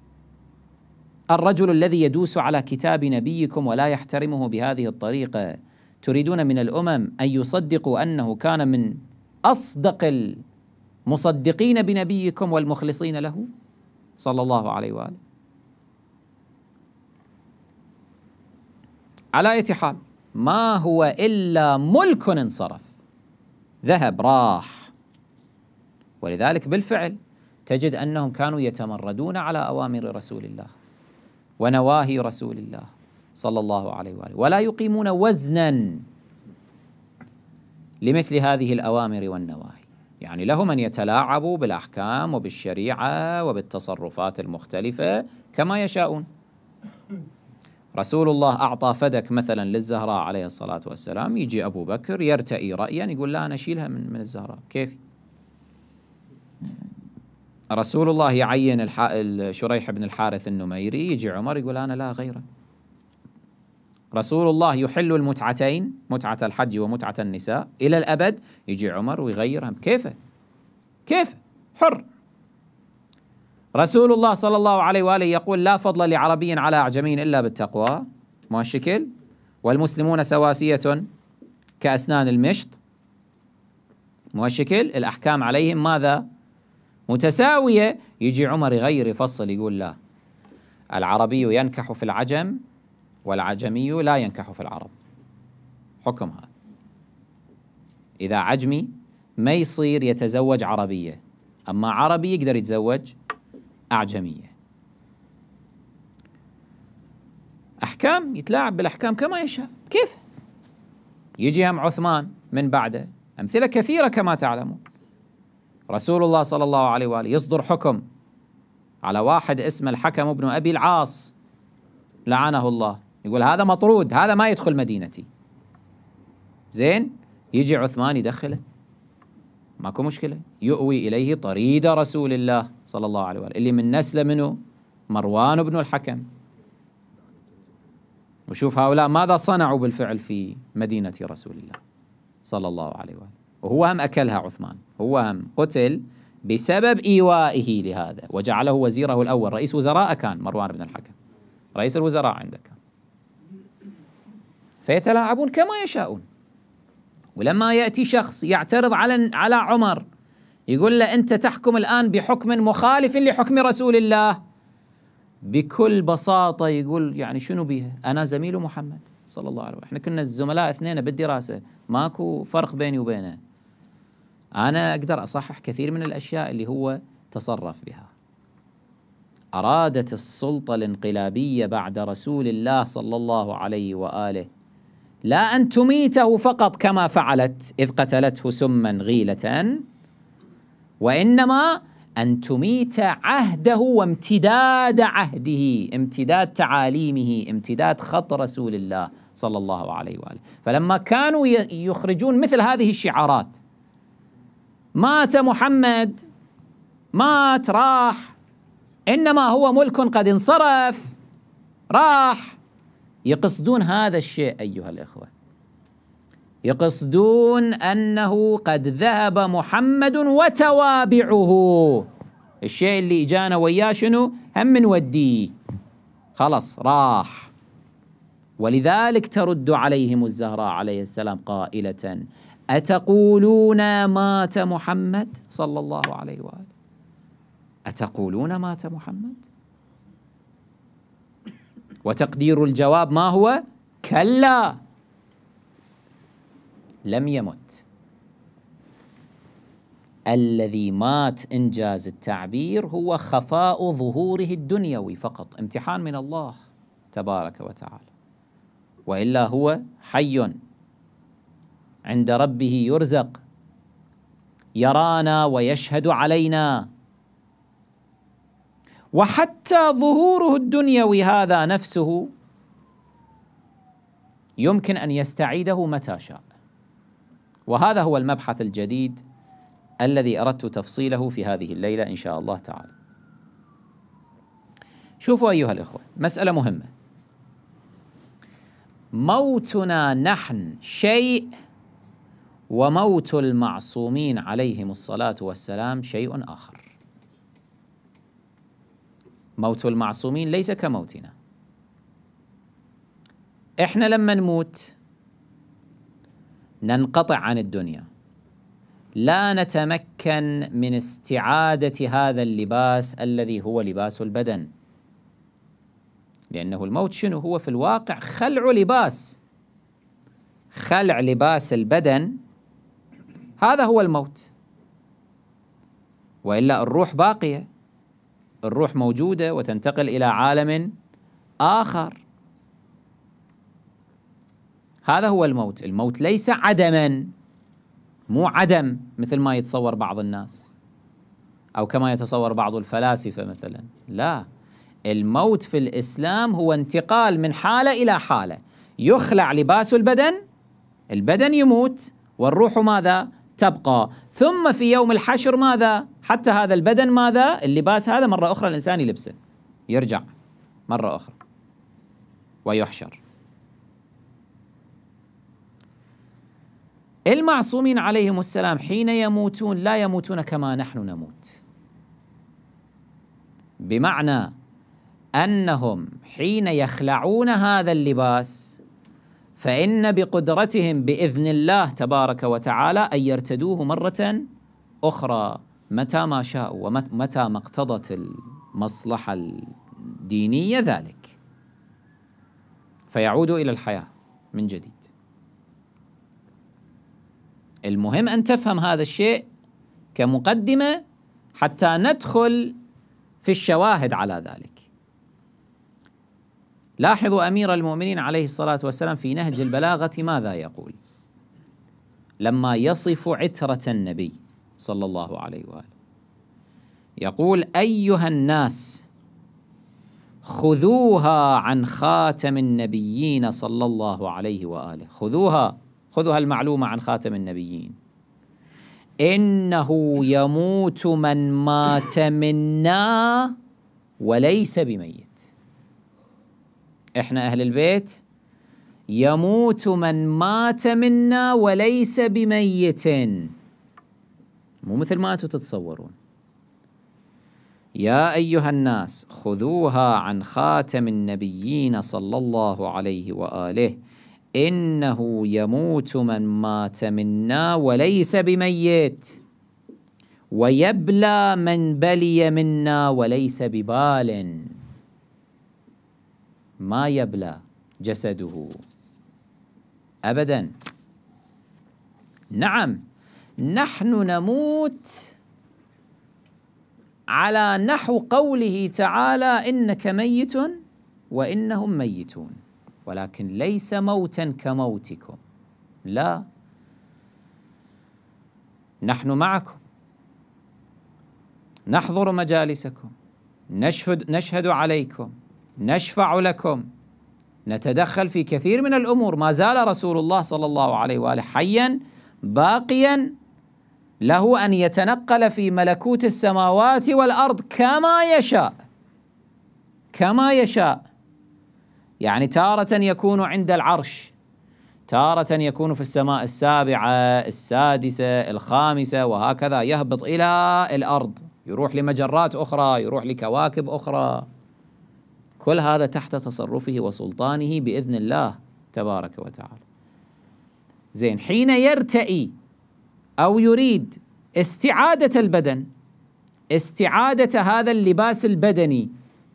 الرجل الذي يدوس على كتاب نبيكم ولا يحترمه بهذه الطريقة، تريدون من الأمم أن يصدقوا أنه كان من أصدق المصدقين بنبيكم والمخلصين له صلى الله عليه وآله؟ على أي حال، ما هو إلا ملك انصرف، ذهب راح. ولذلك بالفعل تجد أنهم كانوا يتمردون على أوامر رسول الله ونواهي رسول الله صلى الله عليه وآله، ولا يقيمون وزنا لمثل هذه الأوامر والنواهي. يعني لهم أن يتلاعبوا بالأحكام وبالشريعة وبالتصرفات المختلفة كما يشاءون. رسول الله أعطى فدك مثلا للزهراء عليه الصلاة والسلام، يجي أبو بكر يرتئي رأيا يقول لا أنا أشيلها من, من الزهراء، كيف؟ رسول الله يعين شريح بن الحارث النميري، يجي عمر يقول أنا لا غيره. رسول الله يحل المتعتين، متعة الحج ومتعة النساء إلى الأبد، يجي عمر ويغيرها، كيف؟ كيف؟ حر. رسول الله صلى الله عليه وآله يقول لا فضل لعربي على أعجمي إلا بالتقوى، ما الشكل؟ والمسلمون سواسية كأسنان المشط، ما الشكل؟ الأحكام عليهم ماذا؟ متساوية. يجي عمر يغير يفصل يقول لا، العربي ينكح في العجم والعجمي لا ينكح في العرب. حكم هذا، إذا عجمي ما يصير يتزوج عربية، أما عربي يقدر يتزوج أعجمية. أحكام، يتلاعب بالأحكام كما يشاء، كيف؟ يجي هم عثمان من بعده، أمثلة كثيرة كما تعلمون. رسول الله صلى الله عليه وآله يصدر حكم على واحد اسمه الحكم بن أبي العاص لعنه الله، يقول هذا مطرود، هذا ما يدخل مدينتي. زين، يجي عثمان يدخله، ماكو مشكلة، يؤوي إليه طريد رسول الله صلى الله عليه وآله اللي من نسل منه مروان بن الحكم. وشوف هؤلاء ماذا صنعوا بالفعل في مدينة رسول الله صلى الله عليه وآله، وهو هم أكلها عثمان، هو هم قتل بسبب إيوائه لهذا، وجعله وزيره الأول. رئيس وزراء كان مروان بن الحكم، رئيس الوزراء عندك. فيتلاعبون كما يشاءون. ولما يأتي شخص يعترض على على عمر يقول له أنت تحكم الآن بحكم مخالف لحكم رسول الله، بكل بساطة يقول يعني شنو بيها؟ أنا زميل محمد صلى الله عليه وسلم، احنا كنا الزملاء اثنين بالدراسة، ماكو فرق بيني وبينه، أنا أقدر أصحح كثير من الأشياء اللي هو تصرف بها. أرادت السلطة الانقلابية بعد رسول الله صلى الله عليه وآله لا أن تميته فقط كما فعلت إذ قتلته سما غيلة، وإنما أن تميت عهده وامتداد عهده، امتداد تعاليمه، امتداد خط رسول الله صلى الله عليه وآله. فلما كانوا يخرجون مثل هذه الشعارات، مات محمد، مات راح، إنما هو ملك قد انصرف راح، يقصدون هذا الشيء أيها الإخوة، يقصدون أنه قد ذهب محمد وتوابعه، الشيء اللي إجانا وياه شنو؟ هم نوديه، خلص راح. ولذلك ترد عليهم الزهراء عليه السلام قائلة أتقولون مات محمد صلى الله عليه وآله؟ أتقولون مات محمد؟ وتقدير الجواب ما هو؟ كلا، لم يمت. الذي مات إنجاز التعبير هو خفاء ظهوره الدنيوي فقط، امتحان من الله تبارك وتعالى، وإلا هو حي عند ربه يرزق، يرانا ويشهد علينا. وحتى ظهوره الدنيوي هذا نفسه يمكن أن يستعيده متى شاء، وهذا هو المبحث الجديد الذي أردت تفصيله في هذه الليلة إن شاء الله تعالى. شوفوا أيها الإخوة، مسألة مهمة. موتنا نحن شيء، وموت المعصومين عليهم الصلاة والسلام شيء آخر. موت المعصومين ليس كموتنا. إحنا لما نموت ننقطع عن الدنيا، لا نتمكن من استعادة هذا اللباس الذي هو لباس البدن، لأنه الموت شنو هو في الواقع؟ خلع لباس، خلع لباس البدن، هذا هو الموت. وإلا الروح باقية، الروح موجودة وتنتقل إلى عالم آخر. هذا هو الموت. الموت ليس عدما، مو عدم مثل ما يتصور بعض الناس أو كما يتصور بعض الفلاسفة مثلا. لا، الموت في الإسلام هو انتقال من حالة إلى حالة، يخلع لباس البدن، البدن يموت والروح ماذا؟ تبقى. ثم في يوم الحشر ماذا؟ حتى هذا البدن ماذا؟ اللباس هذا مرة أخرى الإنسان يلبسه، يرجع مرة أخرى ويحشر. المعصومين عليهم السلام حين يموتون لا يموتون كما نحن نموت، بمعنى أنهم حين يخلعون هذا اللباس فإن بقدرتهم بإذن الله تبارك وتعالى أن يرتدوه مرة أخرى متى ما شاءوا ومتى ما اقتضت المصلحة الدينية ذلك، فيعودوا إلى الحياة من جديد. المهم أن تفهم هذا الشيء كمقدمة حتى ندخل في الشواهد على ذلك. لاحظوا أمير المؤمنين عليه الصلاة والسلام في نهج البلاغة ماذا يقول لما يصف عترة النبي صلى الله عليه وآله؟ يقول: أيها الناس خذوها عن خاتم النبيين صلى الله عليه وآله. خذوها، خذوا هالمعلومة عن خاتم النبيين. إنه يموت من مات منا وليس بميت. إحنا أهل البيت يموت من مات منا وليس بميت، مو مثل ما أنتم تتصورون. يا أيها الناس خذوها عن خاتم النبيين صلى الله عليه وآله، إنه يموت من مات منا وليس بميت، ويبلى من بلي منا وليس ببال. ما يبلى جسده أبدا. نعم، نحن نموت على نحو قوله تعالى: إنك ميت وإنهم ميتون، ولكن ليس موتا كموتكم، لا، نحن معكم، نحضر مجالسكم، نشهد, نشهد عليكم، نشفع لكم، نتدخل في كثير من الأمور. ما زال رسول الله صلى الله عليه وآله حيا باقيا، له أن يتنقل في ملكوت السماوات والأرض كما يشاء، كما يشاء. يعني تارة يكون عند العرش، تارة يكون في السماء السابعة، السادسة، الخامسة، وهكذا يهبط إلى الأرض، يروح لمجرات أخرى، يروح لكواكب أخرى. كل هذا تحت تصرفه وسلطانه بإذن الله تبارك وتعالى. زين، حين يرتئي أو يريد استعادة البدن، استعادة هذا اللباس البدني،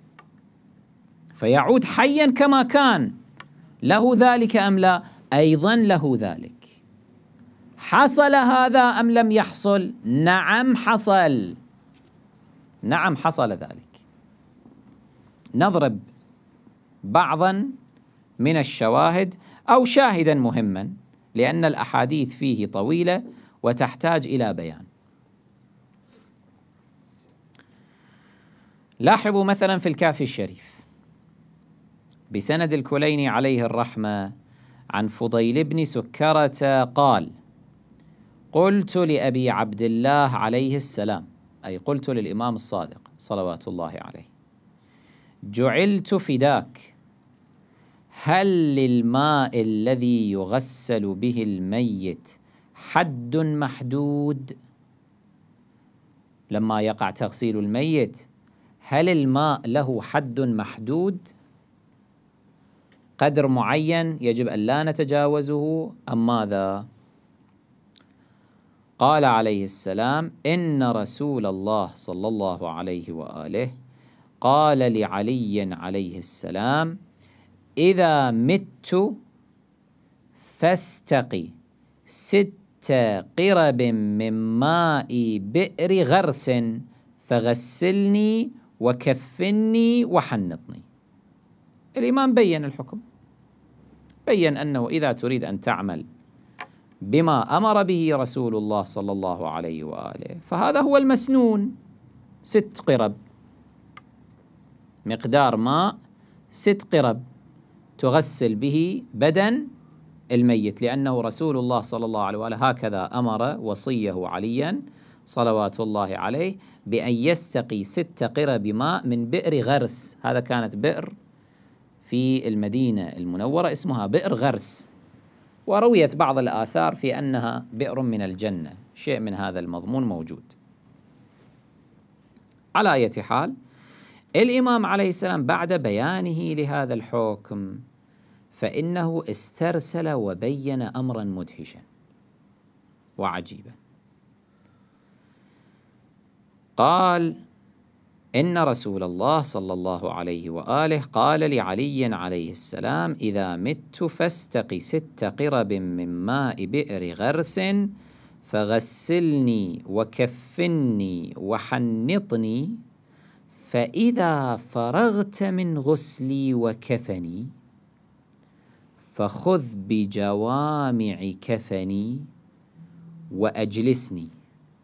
فيعود حيا كما كان، له ذلك أم لا؟ أيضا له ذلك. حصل هذا أم لم يحصل؟ نعم حصل، نعم حصل ذلك. نضرب بعضا من الشواهد أو شاهدا مهما، لأن الأحاديث فيه طويلة وتحتاج إلى بيان. لاحظوا مثلا في الكافي الشريف بسند الكليني عليه الرحمة عن فضيل بن سكرة قال: قلت لأبي عبد الله عليه السلام، أي قلت للإمام الصادق صلوات الله عليه: جعلت فداك، هل للماء الذي يغسل به الميت حد محدود؟ لما يقع تغسيل الميت هل الماء له حد محدود؟ قدر معين يجب أن لا نتجاوزه أم ماذا؟ قال عليه السلام: إن رسول الله صلى الله عليه وآله قال لعلي عليه السلام: إذا مت فاستقي ست قرب من ماء بئر غرس فغسلني وكفني وحنطني. الإمام بين الحكم، بين أنه إذا تريد أن تعمل بما أمر به رسول الله صلى الله عليه وآله فهذا هو المسنون، ست قرب، مقدار ماء ست قرب تغسل به بدن الميت، لأنه رسول الله صلى الله عليه وآله هكذا أمر وصيه عليا صلوات الله عليه بأن يستقي ست قرب ماء من بئر غرس. هذا كانت بئر في المدينة المنورة اسمها بئر غرس، ورويت بعض الآثار في أنها بئر من الجنة، شيء من هذا المضمون موجود. على أي حال، الإمام عليه السلام بعد بيانه لهذا الحكم فإنه استرسل وبين أمرا مدهشا وعجيبا. قال: إن رسول الله صلى الله عليه وآله قال لعلي عليه السلام: إذا مت فاستقي ست قرب من ماء بئر غرس فغسلني وكفني وحنطني، فإذا فرغت من غسلي وكفني فخذ بجوامع كفني وأجلسني،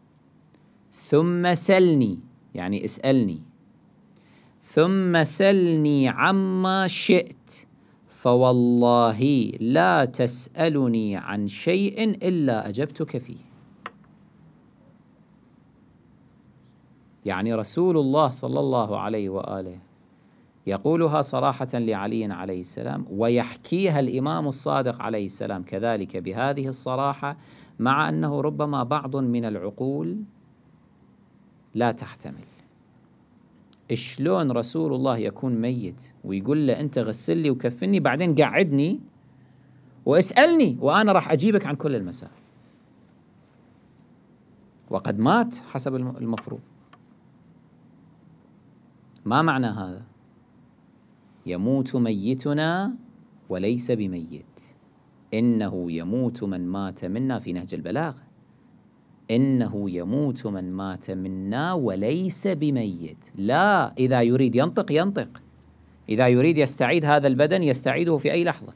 ثم سلني، يعني اسألني، ثم سلني عما شئت، فوالله لا تسألني عن شيء إلا أجبتك فيه. يعني رسول الله صلى الله عليه وآله يقولها صراحة لعلي عليه السلام، ويحكيها الإمام الصادق عليه السلام كذلك بهذه الصراحة، مع أنه ربما بعض من العقول لا تحتمل. شلون رسول الله يكون ميت ويقول له أنت غسل لي وكفني، بعدين قعدني واسألني وأنا راح أجيبك عن كل المسائل، وقد مات حسب المفروض. ما معنى هذا؟ يموت ميتنا وليس بميت، إنه يموت من مات منا في نهج البلاغة، إنه يموت من مات منا وليس بميت. لا، إذا يريد ينطق ينطق، إذا يريد يستعيد هذا البدن يستعيده في أي لحظة.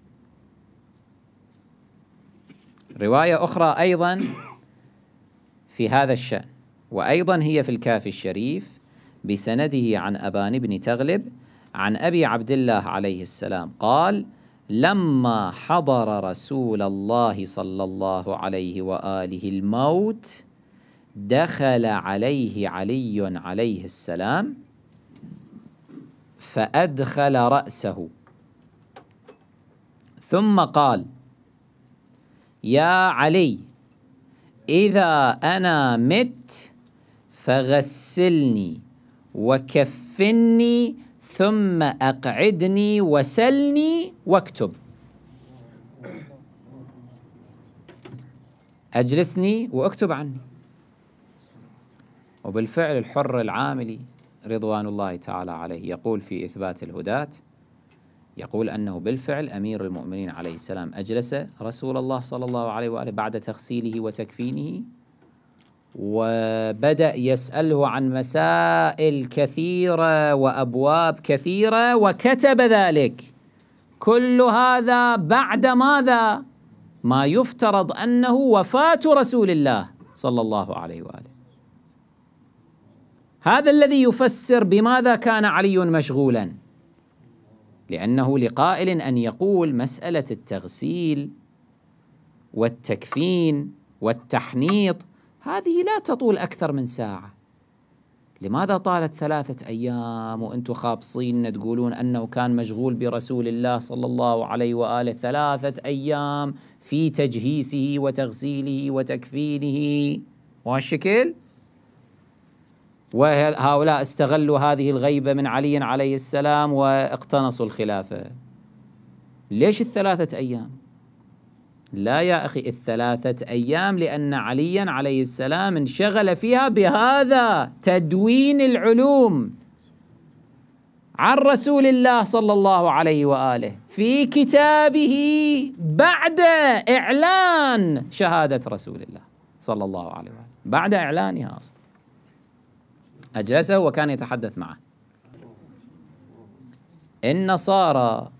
رواية أخرى أيضا في هذا الشأن، وأيضا هي في الكافي الشريف بسنده عن أبان بن تغلب عن أبي عبد الله عليه السلام قال: لما حضر رسول الله صلى الله عليه وآله الموت دخل عليه علي عليه السلام فأدخل رأسه ثم قال: يا علي، إذا أنا مت فغسلني وكفني ثم أقعدني وسلني واكتب. أجلسني واكتب عني. وبالفعل الحر العاملي رضوان الله تعالى عليه يقول في إثبات الهداة: يقول أنه بالفعل أمير المؤمنين عليه السلام أجلس رسول الله صلى الله عليه وآله بعد تغسيله وتكفينه، وبدأ يسأله عن مسائل كثيرة وأبواب كثيرة، وكتب ذلك. كل هذا بعد ماذا؟ ما يفترض أنه وفاة رسول الله صلى الله عليه وآله. هذا الذي يفسر بماذا كان علي مشغولا، لأنه لقائل أن يقول مسألة التغسيل والتكفين والتحنيط هذه لا تطول أكثر من ساعة. لماذا طالت ثلاثة أيام وأنتم خابصين تقولون أنه كان مشغول برسول الله صلى الله عليه وآله ثلاثة أيام في تجهيزه وتغسيله وتكفينه وهالشكل؟ وهؤلاء استغلوا هذه الغيبة من علي عليه السلام واقتنصوا الخلافة. ليش الثلاثة أيام؟ لا يا أخي، الثلاثة أيام لأن عليا عليه السلام انشغل فيها بهذا تدوين العلوم عن رسول الله صلى الله عليه وآله في كتابه بعد إعلان شهادة رسول الله صلى الله عليه وآله، بعد إعلانها أصلا أجلسه وكان يتحدث معه. النصارى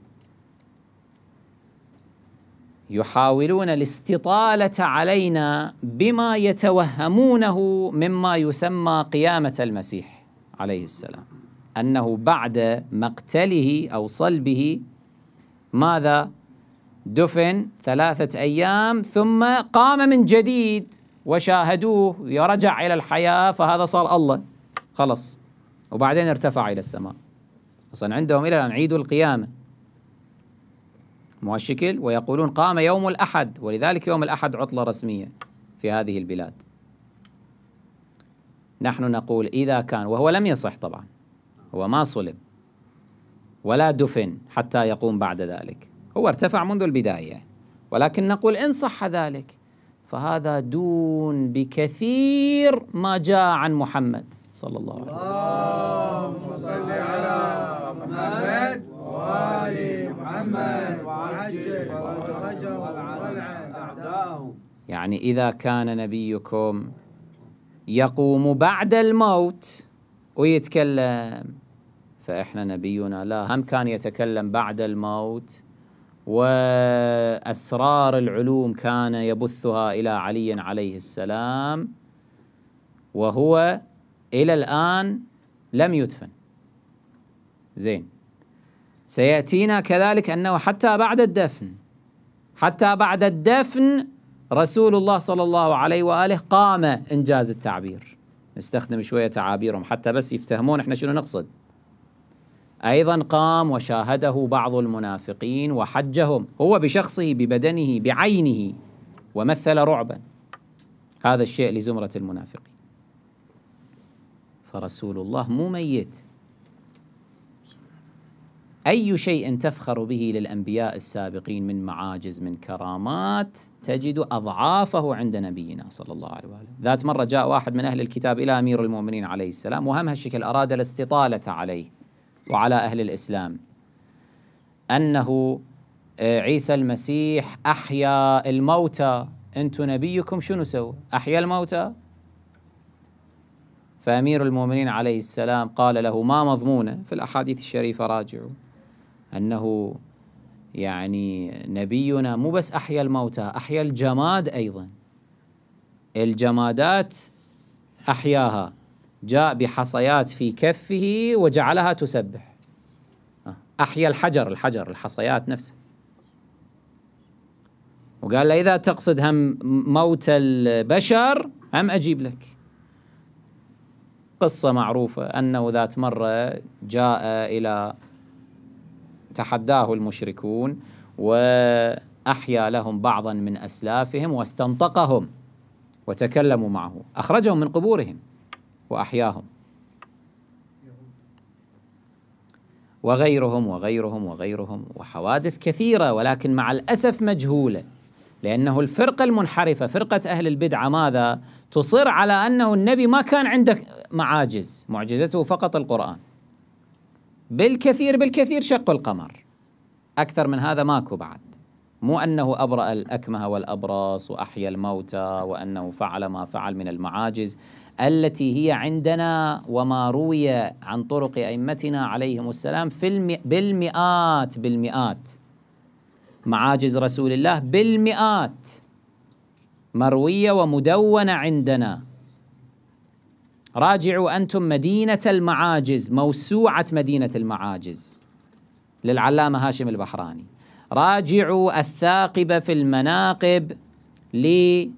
يحاولون الاستطالة علينا بما يتوهمونه مما يسمى قيامة المسيح عليه السلام، أنه بعد مقتله أو صلبه ماذا؟ دفن ثلاثة أيام ثم قام من جديد وشاهدوه ورجع إلى الحياة، فهذا صار الله خلص، وبعدين ارتفع إلى السماء. أصلا عندهم إلى أن عيدوا القيامة مو هالشكل، ويقولون قام يوم الأحد، ولذلك يوم الأحد عطلة رسمية في هذه البلاد. نحن نقول إذا كان، وهو لم يصح طبعا، هو ما صلب ولا دفن حتى يقوم بعد ذلك، هو ارتفع منذ البداية، ولكن نقول إن صح ذلك فهذا دون بكثير ما جاء عن محمد صلى الله عليه وسلم. اللهم صل على محمد وآل محمد وعجل فرجهم والعن أعداءهم. يعني إذا كان نبيكم يقوم بعد الموت ويتكلم، فإحنا نبينا لا، هم كان يتكلم بعد الموت، وأسرار العلوم كان يبثها إلى علي عليه السلام، وهو إلى الآن لم يدفن. زين، سيأتينا كذلك أنه حتى بعد الدفن حتى بعد الدفن رسول الله صلى الله عليه وآله قام، إنجاز التعبير، نستخدم شوية تعابيرهم حتى بس يفتهمون إحنا شنو نقصد. أيضا قام وشاهده بعض المنافقين وحجهم هو بشخصه ببدنه بعينه، ومثل رعبا هذا الشيء لزمرة المنافقين. فرسول الله مو ميت. أي شيء تفخر به للأنبياء السابقين من معاجز من كرامات تجد أضعافه عند نبينا صلى الله عليه وآله. ذات مرة جاء واحد من أهل الكتاب إلى أمير المؤمنين عليه السلام، وهم هالشكل أراد الاستطالة عليه وعلى أهل الإسلام أنه عيسى المسيح أحيا الموتى، أنتم نبيكم شنو سوى؟ أحيا الموتى؟ فأمير المؤمنين عليه السلام قال له ما مضمونه، في الأحاديث الشريفة راجعوا، أنه يعني نبينا مو بس أحيا الموتى، أحيا الجماد أيضا، الجمادات أحياها، جاء بحصيات في كفه وجعلها تسبح. أحيا الحجر، الحجر الحصيات نفسها. وقال له إذا تقصد هم موت البشر هم أجيب لك. قصة معروفة أنه ذات مرة جاء إلى تحداه المشركون وأحيا لهم بعضا من أسلافهم واستنطقهم وتكلموا معه، أخرجهم من قبورهم وأحياهم، وغيرهم وغيرهم وغيرهم، وحوادث كثيرة ولكن مع الأسف مجهولة، لأنه الفرقة المنحرفة فرقة أهل البدعة ماذا؟ تصر على أنه النبي ما كان عنده معاجز، معجزته فقط القرآن، بالكثير بالكثير شق القمر، أكثر من هذا ماكو بعد. مو أنه أبرأ الأكمه والأبرص وأحيا الموتى وأنه فعل ما فعل من المعاجز التي هي عندنا وما روي عن طرق أئمتنا عليهم السلام في الم... بالمئات بالمئات. معاجز رسول الله بالمئات مروية ومدونة عندنا. راجعوا أنتم مدينة المعاجز، موسوعة مدينة المعاجز للعلامة هاشم البحراني. راجعوا الثاقب في المناقب لابن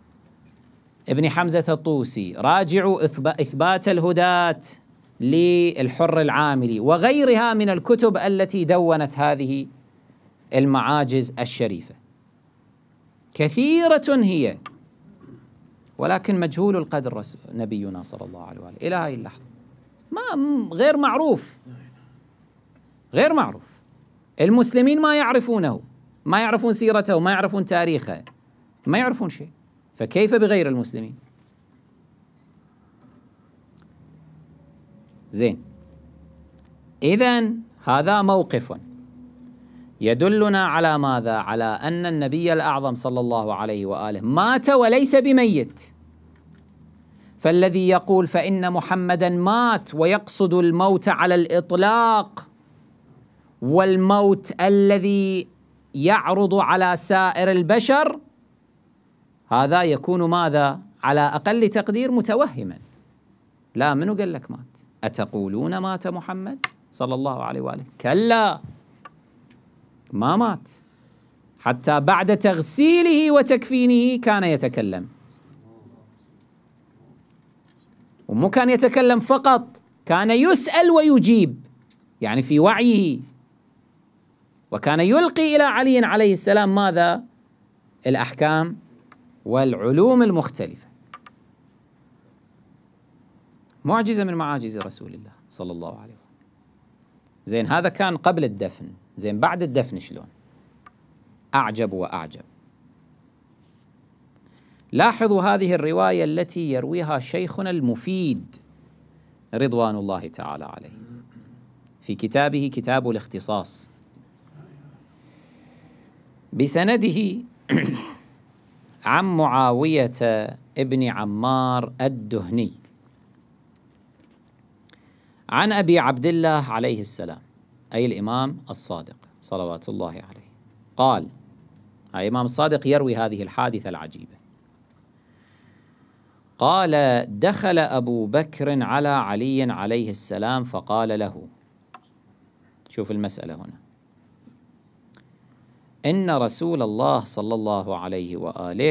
حمزة الطوسي. راجعوا إثبات الهداة للحر العاملي وغيرها من الكتب التي دونت هذه المعاجز الشريفة. كثيرة هي، ولكن مجهول القدر نبينا صلى الله عليه وآله إلى هذه اللحظة، ما غير معروف، غير معروف. المسلمين ما يعرفونه، ما يعرفون سيرته، ما يعرفون تاريخه، ما يعرفون شيء، فكيف بغير المسلمين؟ زين، إذن هذا موقف يدلنا على ماذا؟ على أن النبي الأعظم صلى الله عليه وآله مات وليس بميت. فالذي يقول فإن محمدا مات ويقصد الموت على الإطلاق، والموت الذي يعرض على سائر البشر، هذا يكون ماذا؟ على أقل تقدير متوهما. لا، منو قال لك مات؟ أتقولون مات محمد صلى الله عليه وآله؟ كلا، ما مات، حتى بعد تغسيله وتكفينه كان يتكلم. ومو كان يتكلم فقط، كان يسأل ويجيب، يعني في وعيه. وكان يلقي إلى علي عليه السلام ماذا؟ الأحكام والعلوم المختلفة. معجزة من معاجز رسول الله صلى الله عليه وسلم. زين، هذا كان قبل الدفن. زين، بعد الدفن شلون؟ أعجب وأعجب. لاحظوا هذه الرواية التي يرويها شيخنا المفيد رضوان الله تعالى عليه في كتابه كتاب الاختصاص بسنده عن معاوية ابن عمار الدهني عن أبي عبد الله عليه السلام، أي الإمام الصادق صلوات الله عليه، قال: الإمام الصادق يروي هذه الحادثة العجيبة. قال: دخل أبو بكر على علي عليه السلام فقال له، شوف المسألة هنا، إن رسول الله صلى الله عليه وآله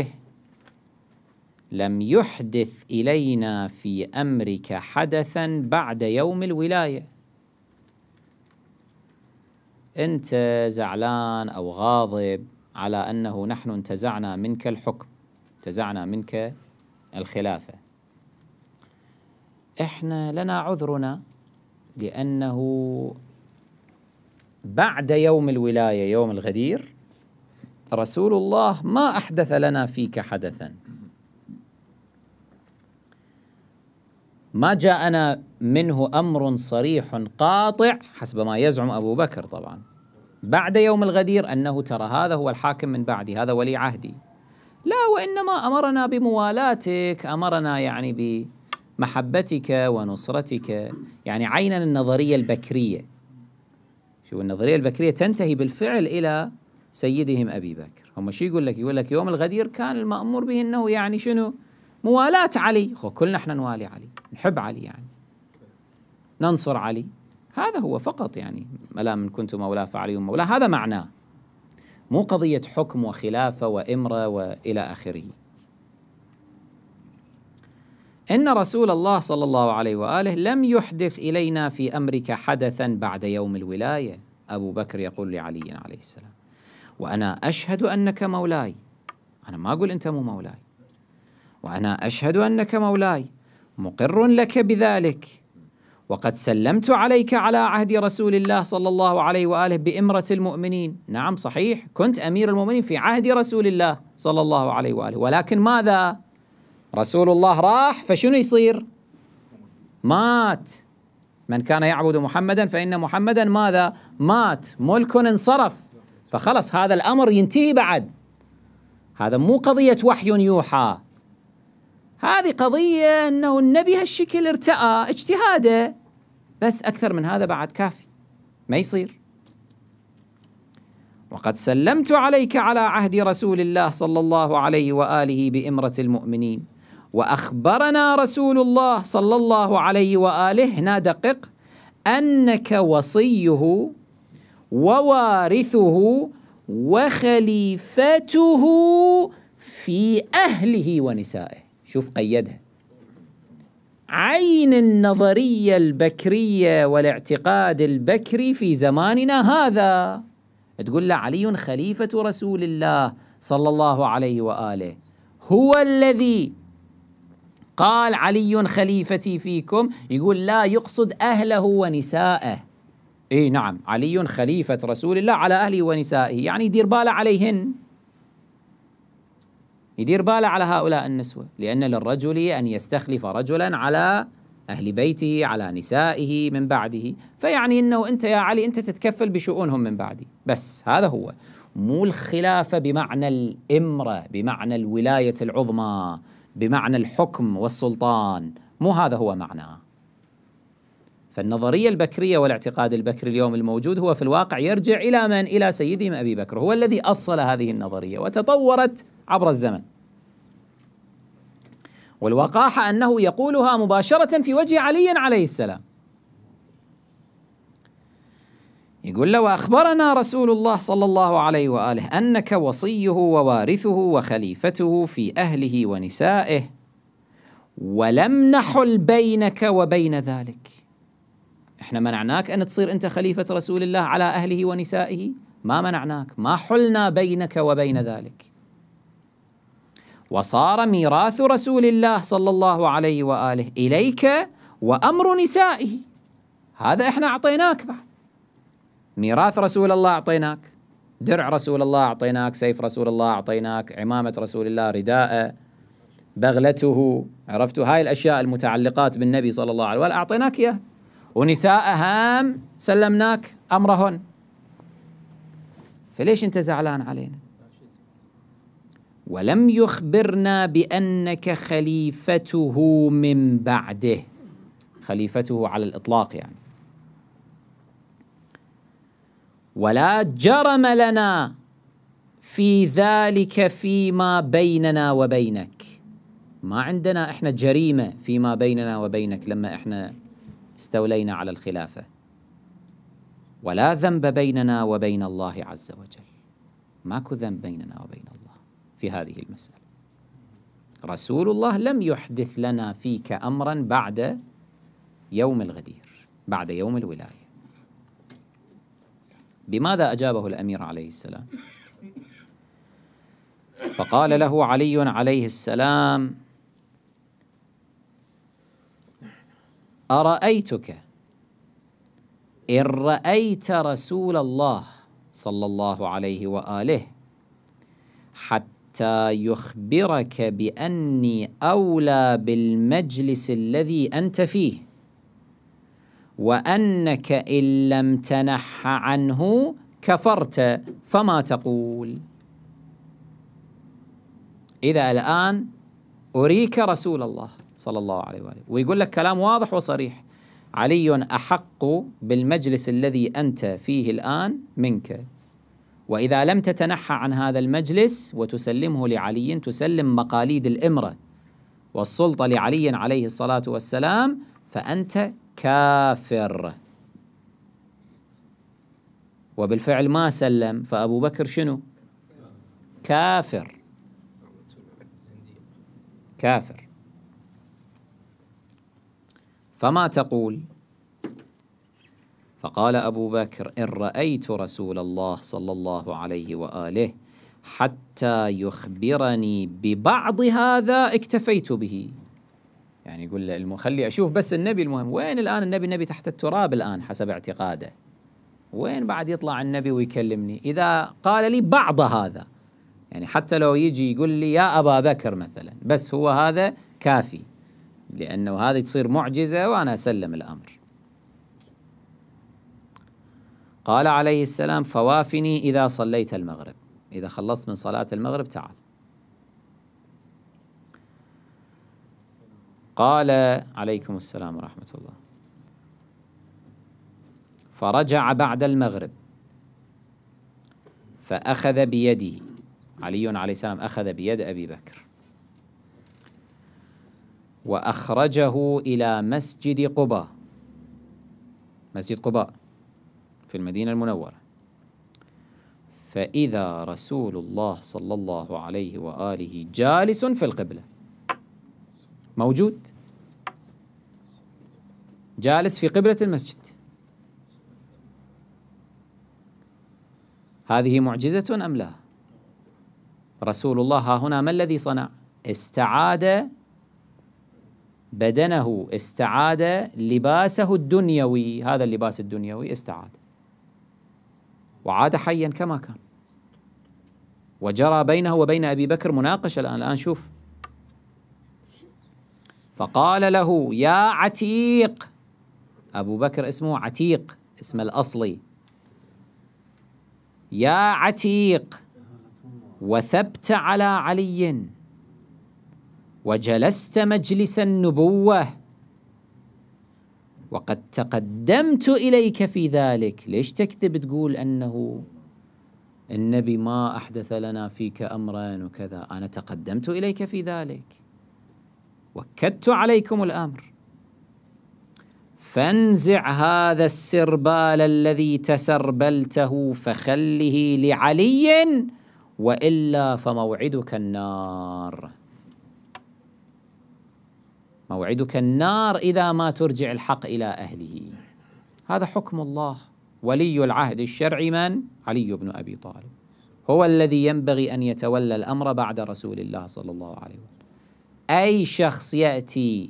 لم يحدث إلينا في أمرك حدثا بعد يوم الولاية. أنت زعلان أو غاضب على أنه نحن انتزعنا منك الحكم، انتزعنا منك الخلافة. إحنا لنا عذرنا، لأنه بعد يوم الولاية يوم الغدير رسول الله ما أحدث لنا فيك حدثا، ما جاءنا منه أمر صريح قاطع حسب ما يزعم أبو بكر طبعا بعد يوم الغدير أنه ترى هذا هو الحاكم من بعدي، هذا ولي عهدي. لا، وإنما أمرنا بموالاتك، أمرنا يعني بمحبتك ونصرتك، يعني عينا النظرية البكرية. شو النظرية البكرية؟ تنتهي بالفعل إلى سيدهم أبي بكر. هم شو يقول لك؟ يقول لك يوم الغدير كان المأمور به أنه يعني شنو؟ موالاة علي. خو كلنا احنا نوالي علي، نحب علي، يعني ننصر علي، هذا هو فقط. يعني ألا من كنت مولاه فعلي مولاه، هذا معناه، مو قضية حكم وخلافة وإمرة وإلى آخره. إن رسول الله صلى الله عليه وآله لم يحدث إلينا في أمرك حدثا بعد يوم الولاية. أبو بكر يقول لعلي عليه السلام: وأنا أشهد أنك مولاي، أنا ما أقول أنت مو مولاي، وأنا أشهد أنك مولاي، مقر لك بذلك، وقد سلمت عليك على عهد رسول الله صلى الله عليه وآله بإمرة المؤمنين. نعم صحيح، كنت أمير المؤمنين في عهد رسول الله صلى الله عليه وآله، ولكن ماذا؟ رسول الله راح، فشنو يصير؟ مات. من كان يعبد محمدا فإن محمدا ماذا؟ مات، ملك انصرف، فخلص هذا الأمر ينتهي بعد. هذا مو قضية وحي يوحى، هذه قضية أنه النبي هالشكل ارتأى اجتهاده، بس أكثر من هذا بعد كافي ما يصير. وقد سلمت عليك على عهد رسول الله صلى الله عليه وآله بإمرة المؤمنين، وأخبرنا رسول الله صلى الله عليه وآله، هنا دقق، أنك وصيه ووارثه وخليفته في أهله ونسائه. شوف قيدها، عين النظرية البكرية والاعتقاد البكري في زماننا هذا. تقول له علي خليفة رسول الله صلى الله عليه وآله، هو الذي قال علي خليفتي فيكم، يقول لا، يقصد أهله ونسائه. إيه نعم، علي خليفة رسول الله على أهله ونسائه، يعني يدير باله عليهن، يدير باله على هؤلاء النسوة، لأن للرجل أن يستخلف رجلا على أهل بيته على نسائه من بعده، فيعني أنه أنت يا علي أنت تتكفل بشؤونهم من بعدي، بس هذا هو، مو الخلافة بمعنى الإمرة، بمعنى الولاية العظمى، بمعنى الحكم والسلطان، مو هذا هو معناه. فالنظرية البكرية والاعتقاد البكري اليوم الموجود هو في الواقع يرجع إلى من؟ إلى سيدهم أبي بكر، هو الذي أصل هذه النظرية وتطورت عبر الزمن. والوقاحة أنه يقولها مباشرة في وجه علي عليه السلام. يقول له وأخبرنا رسول الله صلى الله عليه وآله أنك وصيه ووارثه وخليفته في أهله ونسائه، ولم نحل بينك وبين ذلك. احنا منعناك أن تصير أنت خليفة رسول الله على أهله ونسائه؟ ما منعناك، ما حلنا بينك وبين ذلك. وصار ميراث رسول الله صلى الله عليه وآله إليك وأمر نسائه، هذا احنا أعطيناك بعد. ميراث رسول الله أعطيناك، درع رسول الله أعطيناك، سيف رسول الله أعطيناك، عمامة رسول الله، رداءه، بغلته، عرفتوا هاي الأشياء المتعلقات بالنبي صلى الله عليه وآله أعطيناك إياه. ونساء هام سلمناك أمرهن، فليش أنت زعلان علينا؟ ولم يخبرنا بأنك خليفته من بعده، خليفته على الإطلاق يعني. ولا جرم لنا في ذلك فيما بيننا وبينك، ما عندنا إحنا جريمة فيما بيننا وبينك لما إحنا استولينا على الخلافة. ولا ذنب بيننا وبين الله عز وجل، ماكو ذنب بيننا وبين الله في هذه المسألة. رسول الله لم يحدث لنا فيك أمرا بعد يوم الغدير، بعد يوم الولاية. بماذا أجابه الأمير عليه السلام؟ فقال له علي عليه السلام أرأيتك إن رأيت رسول الله صلى الله عليه وآله حتى يخبرك بأني أولى بالمجلس الذي أنت فيه، وأنك إن لم تنح عنه كفرت، فما تقول؟ إذا الآن أريك رسول الله صلى الله عليه وآله ويقول لك كلام واضح وصريح، علي أحق بالمجلس الذي أنت فيه الآن منك، وإذا لم تتنحى عن هذا المجلس وتسلمه لعلي، تسلم مقاليد الإمرة والسلطة لعلي عليه الصلاة والسلام، فأنت كافر. وبالفعل ما سلم، فأبو بكر شنو؟ كافر، كافر. فما تقول؟ فقال أبو بكر إن رأيت رسول الله صلى الله عليه وآله حتى يخبرني ببعض هذا اكتفيت به. يعني يقول له خلي أشوف بس النبي، المهم وين الآن النبي؟ النبي تحت التراب الآن حسب اعتقاده، وين بعد يطلع النبي ويكلمني؟ إذا قال لي بعض هذا، يعني حتى لو يجي يقول لي يا أبا بكر مثلا، بس هو هذا كافي، لأنه هذه تصير معجزة وأنا أسلم الأمر. قال عليه السلام: فوافني إذا صليت المغرب، إذا خلصت من صلاة المغرب تعال. قال عليكم السلام ورحمة الله: فرجع بعد المغرب فأخذ بيده، علي عليه السلام أخذ بيد أبي بكر وأخرجه إلى مسجد قباء، مسجد قباء في المدينة المنورة، فإذا رسول الله صلى الله عليه وآله جالس في القبلة، موجود جالس في قبلة المسجد. هذه معجزة أم لا؟ رسول الله ها هنا ما الذي صنع؟ استعاد بدنه، استعاد لباسه الدنيوي، هذا اللباس الدنيوي استعاد وعاد حيا كما كان. وجرى بينه وبين أبي بكر مناقشة الآن، الآن شوف. فقال له: يا عتيق، أبو بكر اسمه عتيق، اسمه الأصلي، يا عتيق، وثبت على علي وجلست مجلس النبوة وقد تقدمت إليك في ذلك. ليش تكذب تقول أنه النبي ما أحدث لنا فيك أمرا وكذا؟ أنا تقدمت إليك في ذلك، وكدت عليكم الأمر، فانزع هذا السربال الذي تسربلته فخله لعلي وإلا فموعدك النار، موعدك النار إذا ما ترجع الحق إلى أهله. هذا حكم الله. ولي العهد الشرعي من؟ علي بن أبي طالب، هو الذي ينبغي أن يتولى الأمر بعد رسول الله صلى الله عليه وسلم. أي شخص يأتي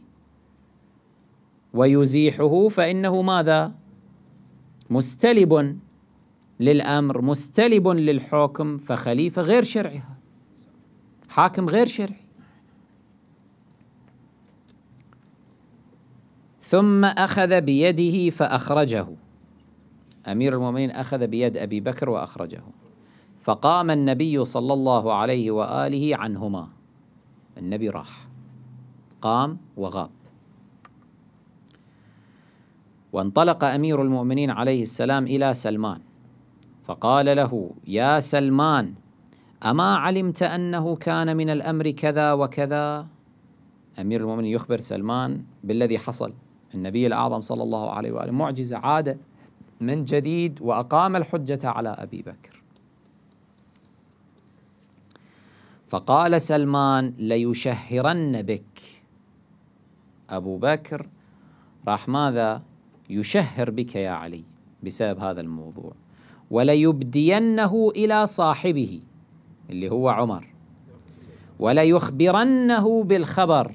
ويزيحه فإنه ماذا؟ مستلب للأمر، مستلب للحكم، فخليفة غير شرعي، حاكم غير شرعي. ثم أخذ بيده فأخرجه، أمير المؤمنين أخذ بيد أبي بكر وأخرجه، فقام النبي صلى الله عليه وآله عنهما، النبي راح قام وغاب. وانطلق أمير المؤمنين عليه السلام إلى سلمان فقال له: يا سلمان، أما علمت أنه كان من الأمر كذا وكذا؟ أمير المؤمنين يخبر سلمان بالذي حصل. النبي الأعظم صلى الله عليه وآله معجزة، عاد من جديد وأقام الحجة على أبي بكر. فقال سلمان: ليشهرن بك، أبو بكر راح ماذا؟ يشهر بك يا علي بسبب هذا الموضوع، وليبدينه إلى صاحبه اللي هو عمر، وليخبرنه بالخبر.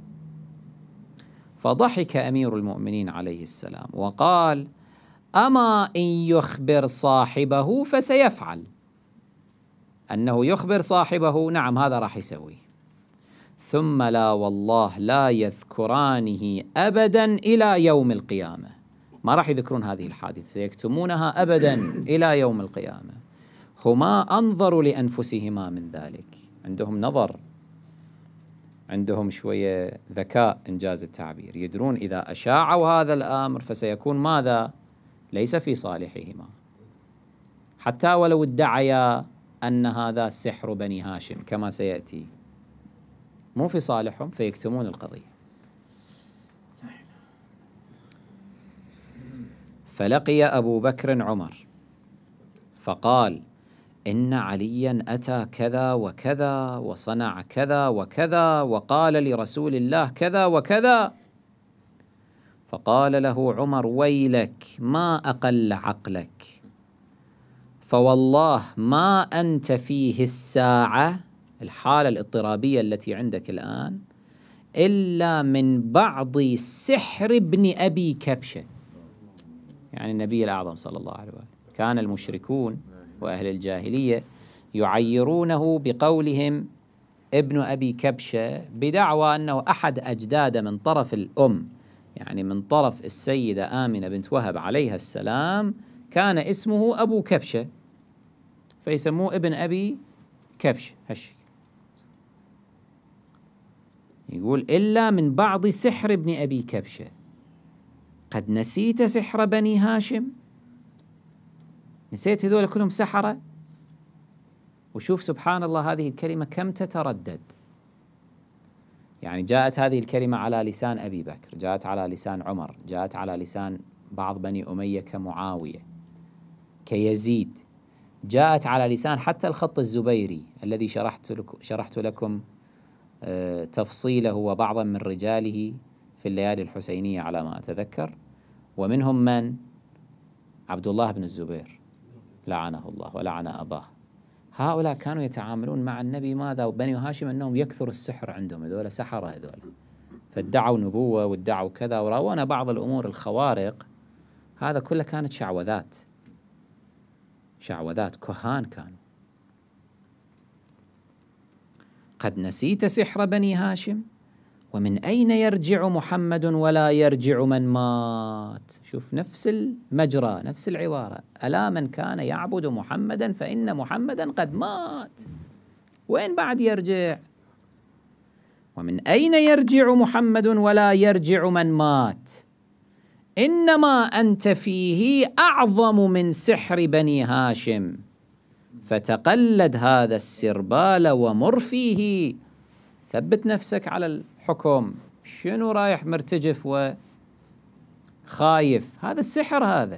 فضحك أمير المؤمنين عليه السلام وقال: أما إن يخبر صاحبه فسيفعل، أنه يخبر صاحبه، نعم هذا راح يسوي، ثم لا والله لا يذكرانه أبدا إلى يوم القيامة، ما راح يذكرون هذه الحادثة، سيكتمونها أبدا إلى يوم القيامة. هما أنظروا لأنفسهما من ذلك، عندهم نظر، عندهم شوية ذكاء إنجاز التعبير، يدرون إذا أشاعوا هذا الأمر فسيكون ماذا؟ ليس في صالحهما، حتى ولو ادعيا أن هذا سحر بني هاشم كما سيأتي، مو في صالحهم، فيكتمون القضية. فلقي أبو بكر عمر فقال: إن عليا أتى كذا وكذا وصنع كذا وكذا وقال لرسول الله كذا وكذا. فقال له عمر: ويلك، ما أقل عقلك، فوالله ما أنت فيه الساعة، الحالة الاضطرابية التي عندك الآن، إلا من بعض سحر ابن أبي كبشة، يعني النبي الأعظم صلى الله عليه وسلم. كان المشركون وأهل الجاهلية يعيرونه بقولهم ابن أبي كبشة، بدعوى أنه أحد أجداد من طرف الأم، يعني من طرف السيدة آمنة بنت وهب عليها السلام، كان اسمه أبو كبشة فيسموه ابن أبي كبشة. هالشيء يقول إلا من بعض سحر ابن أبي كبشة قد نسيت سحر بني هاشم. نسيت هذول كلهم سحرة. وشوف سبحان الله هذه الكلمة كم تتردد. يعني جاءت هذه الكلمة على لسان أبي بكر، جاءت على لسان عمر، جاءت على لسان بعض بني أمية كمعاوية كيزيد، جاءت على لسان حتى الخط الزبيري الذي شرحت لكم, شرحت لكم تفصيله وبعضا من رجاله في الليالي الحسينية على ما أتذكر. ومنهم من؟ عبد الله بن الزبير لعنه الله ولعن أباه. هؤلاء كانوا يتعاملون مع النبي ماذا؟ وبني هاشم أنهم يكثر السحر عندهم، هذول سحرة هذول، فادعوا نبوة وادعوا كذا وراونا بعض الأمور الخوارق. هذا كله كانت شعوذات، شعوذات كهان كانوا. قد نسيت سحر بني هاشم ومن أين يرجع محمد ولا يرجع من مات. شوف نفس المجرى نفس العبارة، ألا من كان يعبد محمدا فإن محمدا قد مات، وين بعد يرجع؟ ومن أين يرجع محمد ولا يرجع من مات، إنما أنت فيه أعظم من سحر بني هاشم، فتقلد هذا السربال ومر فيه. ثبت نفسك على الحكم. شنو رايح مرتجف وخايف؟ هذا السحر. هذا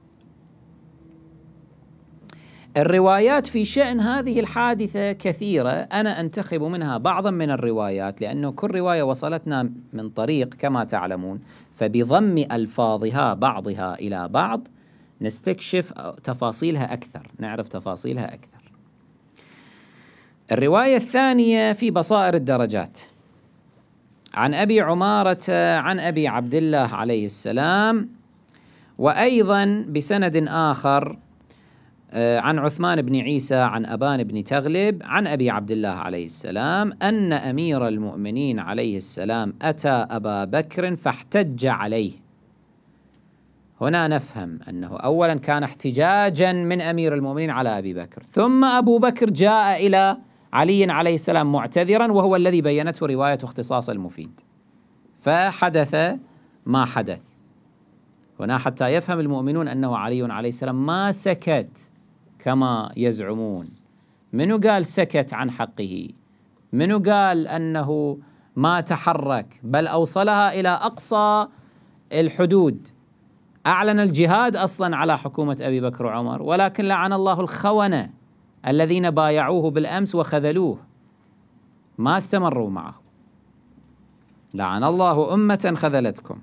الروايات في شأن هذه الحادثة كثيرة، أنا أنتخب منها بعضا من الروايات لأنه كل رواية وصلتنا من طريق كما تعلمون، فبضم ألفاظها بعضها إلى بعض نستكشف تفاصيلها أكثر، نعرف تفاصيلها أكثر. الرواية الثانية في بصائر الدرجات عن أبي عمارة عن أبي عبد الله عليه السلام، وأيضا بسند آخر عن عثمان بن عيسى عن أبان بن تغلب عن أبي عبد الله عليه السلام أن أمير المؤمنين عليه السلام أتى أبا بكر فاحتج عليه. هنا نفهم أنه أولا كان احتجاجا من أمير المؤمنين على أبي بكر، ثم أبو بكر جاء إلى علي عليه السلام معتذرا، وهو الذي بينته رواية اختصاص المفيد، فحدث ما حدث هنا حتى يفهم المؤمنون أنه علي عليه السلام ما سكت كما يزعمون. منو قال سكت عن حقه؟ منو قال أنه ما تحرك؟ بل أوصلها إلى أقصى الحدود، أعلن الجهاد أصلا على حكومة أبي بكر وعمر، ولكن لعن الله الخونة الذين بايعوه بالأمس وخذلوه، ما استمروا معه. لعن الله أمة خذلتكم.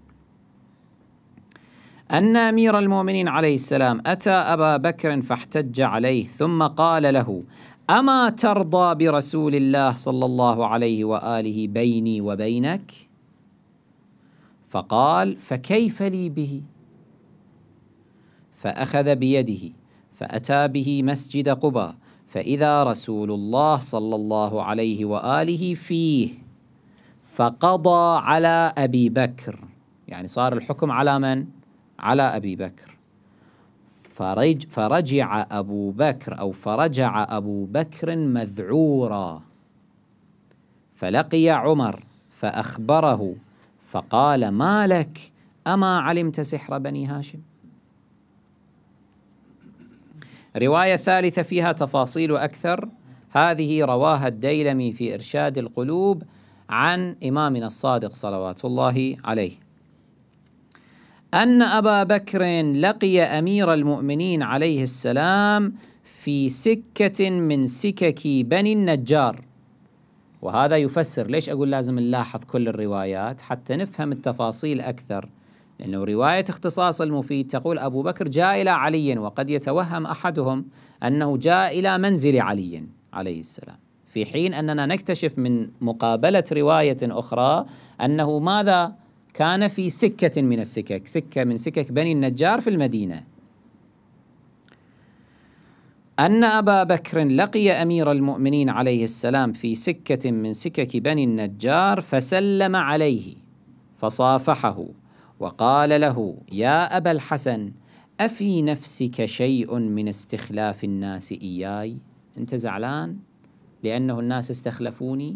أن أمير المؤمنين عليه السلام أتى أبا بكر فاحتج عليه، ثم قال له: أما ترضى برسول الله صلى الله عليه وآله بيني وبينك؟ فقال: فكيف لي به؟ فأخذ بيده فأتى به مسجد قباء، فإذا رسول الله صلى الله عليه وآله فيه، فقضى على أبي بكر، يعني صار الحكم على من؟ على أبي بكر. فرج فرجع أبو بكر أو فرجع أبو بكر مذعورا، فلقي عمر فأخبره فقال: ما لك؟ أما علمت سحر بني هاشم؟ رواية ثالثة فيها تفاصيل أكثر، هذه رواها الديلمي في إرشاد القلوب عن إمامنا الصادق صلوات الله عليه، أن أبا بكر لقي أمير المؤمنين عليه السلام في سكة من سكك بني النجار. وهذا يفسر ليش أقول لازم نلاحظ كل الروايات حتى نفهم التفاصيل أكثر، لأنه رواية اختصاص المفيد تقول أبو بكر جاء إلى علي، وقد يتوهم أحدهم أنه جاء إلى منزل علي عليه السلام، في حين أننا نكتشف من مقابلة رواية أخرى أنه ماذا؟ كان في سكة من السكك، سكة من سكك بني النجار في المدينة. أن أبا بكر لقي أمير المؤمنين عليه السلام في سكة من سكك بني النجار، فسلم عليه فصافحه وقال له: يا أبا الحسن، أفي نفسك شيء من استخلاف الناس إياي؟ أنت زعلان لأنه الناس استخلفوني؟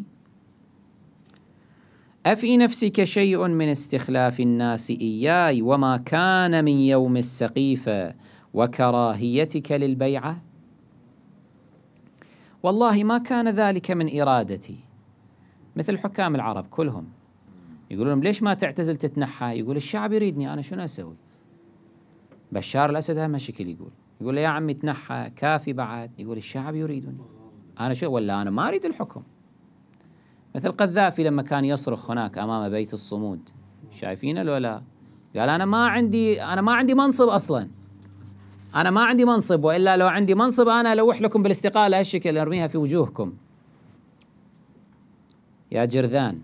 أفي نفسك شيء من استخلاف الناس إياي وما كان من يوم السقيفة وكراهيتك للبيعة؟ والله ما كان ذلك من إرادتي. مثل حكام العرب كلهم يقولون لهم ليش ما تعتزل تتنحى؟ يقول الشعب يريدني، أنا شنو أسوي؟ بشار الأسد هم هالشكل يقول يقول له يا عمي تنحى كافي بعد، يقول الشعب يريدني، أنا شو ولا أنا ما أريد الحكم. مثل قذافي لما كان يصرخ هناك أمام بيت الصمود، شايفينه لو لا؟ قال أنا ما عندي أنا ما عندي منصب أصلاً، أنا ما عندي منصب، وإلا لو عندي منصب أنا ألوح لكم بالاستقالة هالشكل أرميها في وجوهكم يا جرذان.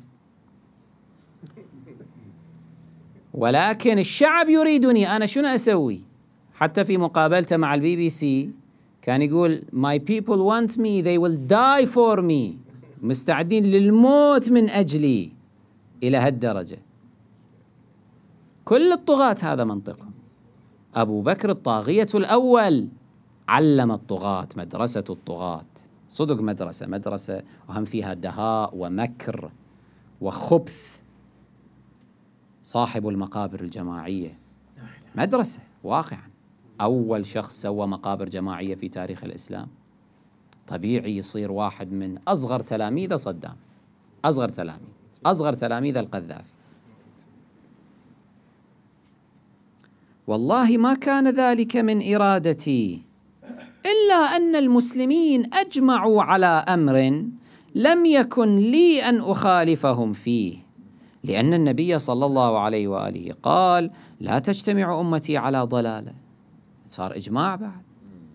ولكن الشعب يريدني، أنا شنو أسوي؟ حتى في مقابلته مع البي بي سي كان يقول My people want me, they will die for me، مستعدين للموت من أجلي، إلى هالدرجة. كل الطغاة هذا منطقهم. أبو بكر الطاغية الأول علم الطغاة، مدرسة الطغاة صدق مدرسة مدرسة وهم فيها دهاء ومكر وخبث. صاحب المقابر الجماعية مدرسة واقعا، أول شخص سوى مقابر جماعية في تاريخ الإسلام. طبيعي يصير واحد من أصغر تلاميذ صدام، أصغر تلاميذ أصغر تلاميذ القذافي. والله ما كان ذلك من إرادتي، إلا أن المسلمين أجمعوا على أمر لم يكن لي أن أخالفهم فيه، لأن النبي صلى الله عليه وآله قال لا تجتمع أمتي على ضلالة. صار إجماع بعد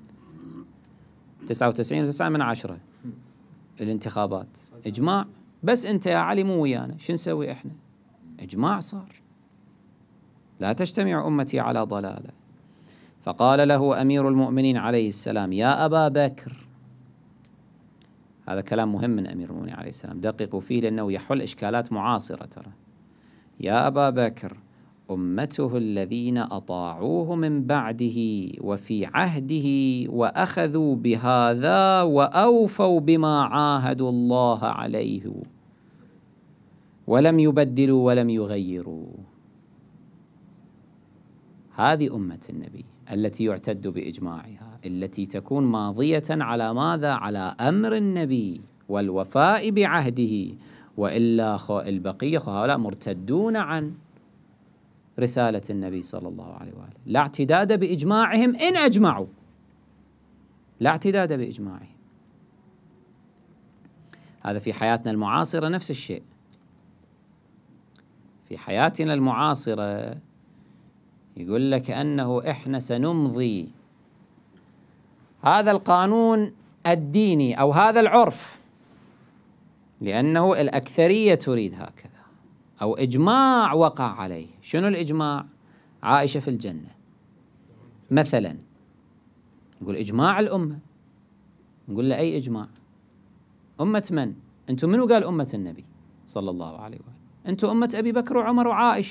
تسعة وتسعين وتسعة من عشرة الانتخابات إجماع، بس أنت يا علي مو ويانا، شو نسوي إحنا؟ إجماع صار لا تجتمع أمتي على ضلالة. فقال له أمير المؤمنين عليه السلام يا أبا بكر، هذا كلام مهم من أمير المؤمنين عليه السلام، دققوا فيه لأنه يحل إشكالات معاصرة ترى. يا أبا بكر أمته الذين أطاعوه من بعده وفي عهده وأخذوا بهذا وأوفوا بما عاهدوا الله عليه ولم يبدلوا ولم يغيروا. هذه أمة النبي التي يعتد بإجماعها، التي تكون ماضية على ماذا؟ على أمر النبي والوفاء بعهده، وإلا البقية هؤلاء مرتدون عن رسالة النبي صلى الله عليه وآله. لا اعتداد بإجماعهم إن أجمعوا، لا اعتداد بإجماعهم. هذا في حياتنا المعاصرة نفس الشيء. في حياتنا المعاصرة يقول لك أنه إحنا سنمضي هذا القانون الديني أو هذا العرف لأنه الأكثرية تريد هكذا، أو إجماع وقع عليه. شنو الإجماع؟ عائشة في الجنة مثلا، نقول إجماع الأمة، نقول له أي إجماع؟ أمة من؟ أنتم منو قال أمة النبي صلى الله عليه وآله؟ أنتم أمة أبي بكر وعمر وعائشة.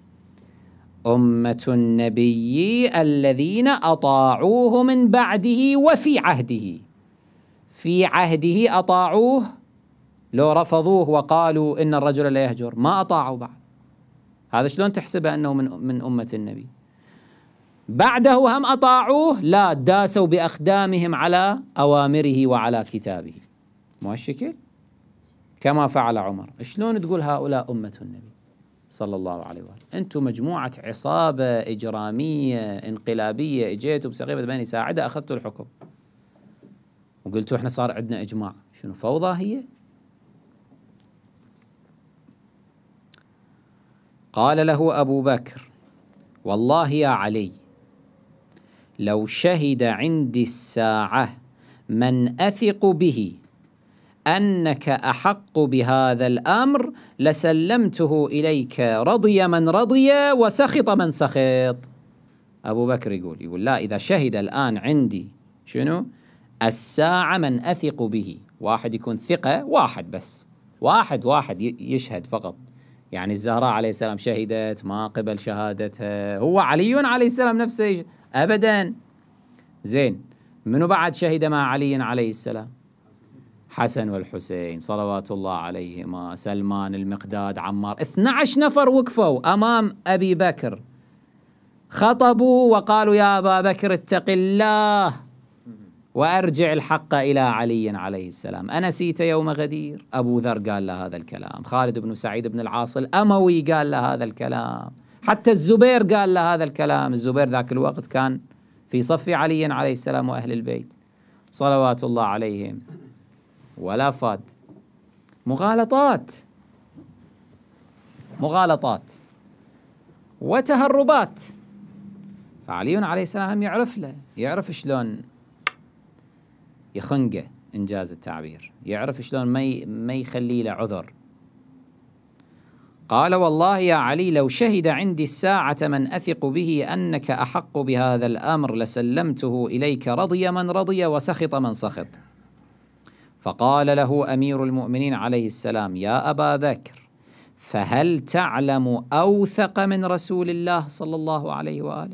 أمة النبي الذين أطاعوه من بعده وفي عهده. في عهده أطاعوه، لو رفضوه وقالوا إن الرجل لا يهجر ما أطاعوا بعد. هذا شلون تحسبه أنه من من أمة النبي؟ بعده هم أطاعوه؟ لا، داسوا بأقدامهم على أوامره وعلى كتابه. مو هالشكل؟ كما فعل عمر. شلون تقول هؤلاء أمة النبي صلى الله عليه وآله؟ أنتم مجموعة عصابة إجرامية انقلابية، اجيتوا بسقيفة بني ساعدة أخذتوا الحكم وقلتوا إحنا صار عندنا إجماع. شنو فوضى هي؟ قال له أبو بكر والله يا علي لو شهد عندي الساعة من أثق به أنك أحق بهذا الأمر لسلمته إليك، رضي من رضي وسخط من سخط. أبو بكر يقول يقول لا، إذا شهد الآن عندي شنو؟ الساعة من أثق به، واحد يكون ثقة، واحد بس، واحد واحد يشهد فقط، يعني الزهراء عليه السلام شهدت ما قبل شهادتها، هو علي عليه السلام نفسه أبدا. زين، منو بعد شهد مع علي عليه السلام؟ حسن والحسين صلوات الله عليهما، سلمان، المقداد، عمار، اثني عشر نفر وقفوا أمام أبي بكر، خطبوا وقالوا يا أبا بكر اتق الله وأرجع الحق إلى علي عليه السلام، أنسيت يوم غدير؟ أبو ذر قال له هذا الكلام، خالد بن سعيد بن العاص الأموي قال له هذا الكلام، حتى الزبير قال له هذا الكلام. الزبير ذاك الوقت كان في صف علي عليه السلام وأهل البيت صلوات الله عليهم. ولا فاد، مغالطات مغالطات وتهربات. فعلي عليه السلام يعرف له، يعرف شلون يخنقه إنجاز التعبير، يعرف شلون ما ما يخلي له عذر. قال والله يا علي لو شهد عندي الساعة من أثق به أنك أحق بهذا الأمر لسلمته إليك، رضي من رضي وسخط من سخط. فقال له أمير المؤمنين عليه السلام يا أبا بكر فهل تعلم أوثق من رسول الله صلى الله عليه وآله؟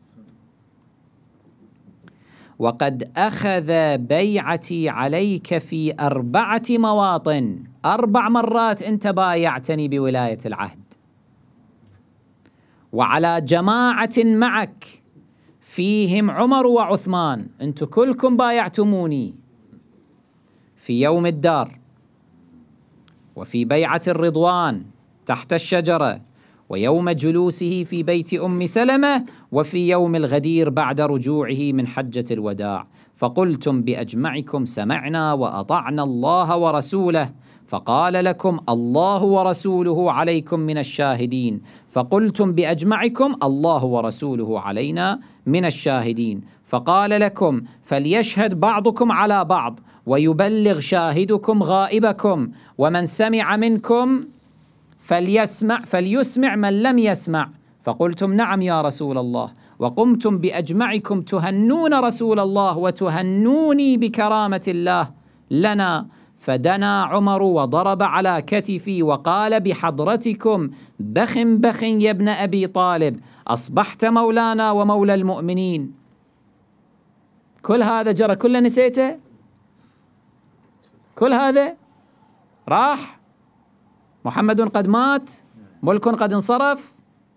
وقد أخذ بيعتي عليك في أربعة مواطن، أربع مرات أنت بايعتني بولاية العهد، وعلى جماعة معك فيهم عمر وعثمان، أنتم كلكم بايعتموني في يوم الدار، وفي بيعة الرضوان تحت الشجرة، ويوم جلوسه في بيت أم سلمة، وفي يوم الغدير بعد رجوعه من حجة الوداع. فقلتم بأجمعكم سمعنا وأطعنا الله ورسوله، فقال لكم الله ورسوله عليكم من الشاهدين، فقلتم بأجمعكم الله ورسوله علينا من الشاهدين، فقال لكم فليشهد بعضكم على بعض ويبلغ شاهدكم غائبكم، ومن سمع منكم فليسمع فليسمع من لم يسمع. فقلتم نعم يا رسول الله، وقمتم بأجمعكم تهنون رسول الله وتهنوني بكرامة الله لنا. فدنا عمر وضرب على كتفي وقال بحضرتكم بخ بخ يا ابن أبي طالب، أصبحت مولانا ومولى المؤمنين. كل هذا جرى، كله نسيته، كل هذا راح، محمد قد مات، ملك قد انصرف.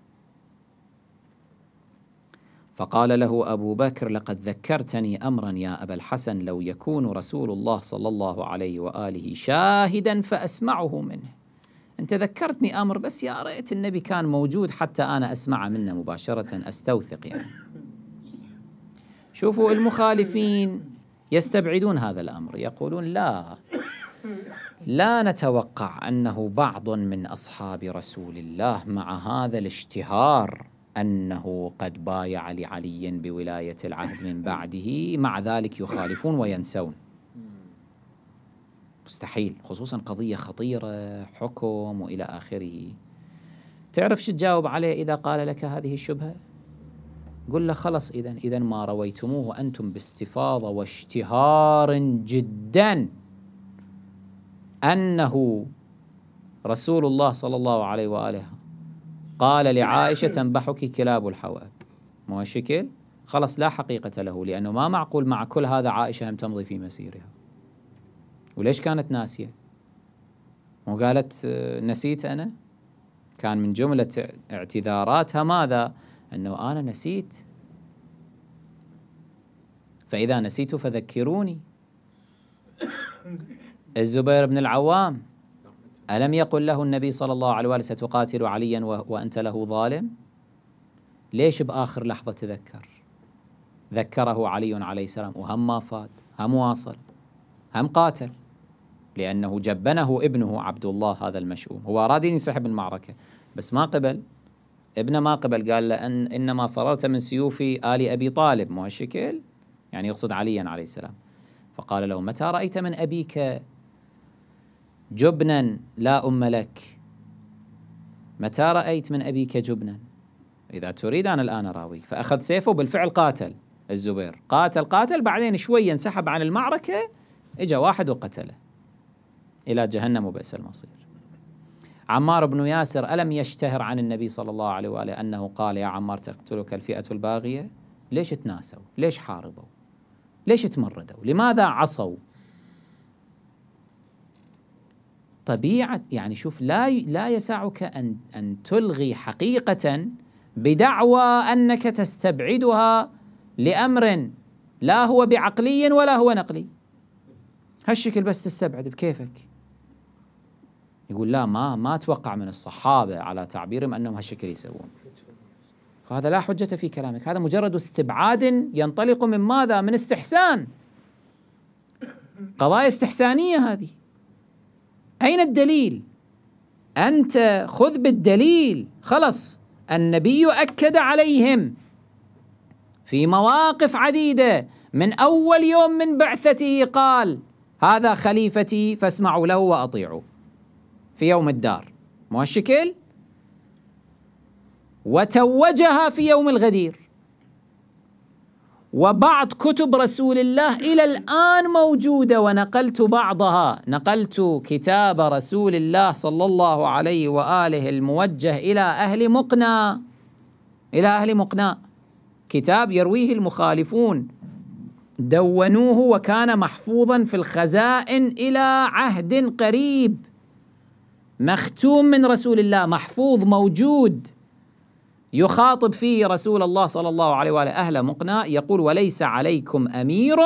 فقال له أبو بكر لقد ذكرتني أمرا يا أبا الحسن لو يكون رسول الله صلى الله عليه وآله شاهدا فأسمعه منه. أنت ذكرتني أمر، بس يا ريت النبي كان موجود حتى أنا أسمع منه مباشرة، أستوثق يعني. شوفوا المخالفين يستبعدون هذا الأمر، يقولون لا لا نتوقع أنه بعض من أصحاب رسول الله مع هذا الاشتهار أنه قد بايع لعلي بولاية العهد من بعده مع ذلك يخالفون وينسون. مستحيل، خصوصا قضية خطيرة، حكم وإلى آخره. تعرف شو تجاوب عليه إذا قال لك هذه الشبهة؟ قل له خلص، إذن إذن ما رويتموه أنتم باستفاضة واشتهار جدا أنه رسول الله صلى الله عليه وآله قال لعائشة تنبحك كلاب الحواب، مو هالشكل؟ خلص لا حقيقة له، لأنه ما معقول مع كل هذا عائشة هم تمضي في مسيرها. وليش كانت ناسية؟ وقالت نسيت أنا؟ كان من جملة اعتذاراتها ماذا؟ أنه أنا نسيت، فإذا نسيت فذكروني. الزبير بن العوام ألم يقل له النبي صلى الله عليه وآله ستقاتل عليا وأنت له ظالم؟ ليش بآخر لحظة تذكر؟ ذكره علي عليه السلام، وهم ما فاد، هم واصل، هم قاتل، لأنه جبنه ابنه عبد الله هذا المشؤوم. هو أراد أن ينسحب المعركة بس ما قبل، ابنه ما قبل، قال له أن إنما فررت من سيوف آل أبي طالب، مو هالشكل؟ يعني يقصد عليا عليه السلام. فقال له متى رأيت من أبيك جبنا لا أم لك؟ متى رأيت من أبيك جبنا؟ إذا تريد أنا الآن أراويك. فأخذ سيفه، بالفعل قاتل الزبير، قاتل قاتل بعدين شوية انسحب عن المعركة، إجا واحد وقتله، إلى جهنم وبئس المصير. عمار بن ياسر ألم يشتهر عن النبي صلى الله عليه وآله أنه قال يا عمار تقتلك الفئة الباغية؟ ليش تناسوا؟ ليش حاربوا؟ ليش تمردوا؟ لماذا عصوا؟ طبيعة يعني شوف، لا لا يسعك أن أن تلغي حقيقة بدعوى أنك تستبعدها لأمر لا هو بعقلي ولا هو نقلي. هالشكل بس تستبعد بكيفك. يقول لا، ما ما أتوقع من الصحابة على تعبيرهم أنهم هالشكل يسوون. وهذا لا حجة في كلامك، هذا مجرد استبعاد ينطلق من ماذا؟ من استحسان، قضايا استحسانية هذه. أين الدليل؟ أنت خذ بالدليل. خلص، النبي أكد عليهم في مواقف عديدة، من أول يوم من بعثته قال هذا خليفتي فاسمعوا له وأطيعوا في يوم الدار، مو هالشكل؟ وتوجها في يوم الغدير. وبعض كتب رسول الله إلى الآن موجودة، ونقلت بعضها. نقلت كتاب رسول الله صلى الله عليه وآله الموجه إلى أهل مقنى، إلى أهل مقنى، كتاب يرويه المخالفون، دونوه وكان محفوظا في الخزائن إلى عهد قريب، مختوم من رسول الله، محفوظ موجود، يخاطب فيه رسول الله صلى الله عليه وآله أهل مقنى، يقول وليس عليكم أمير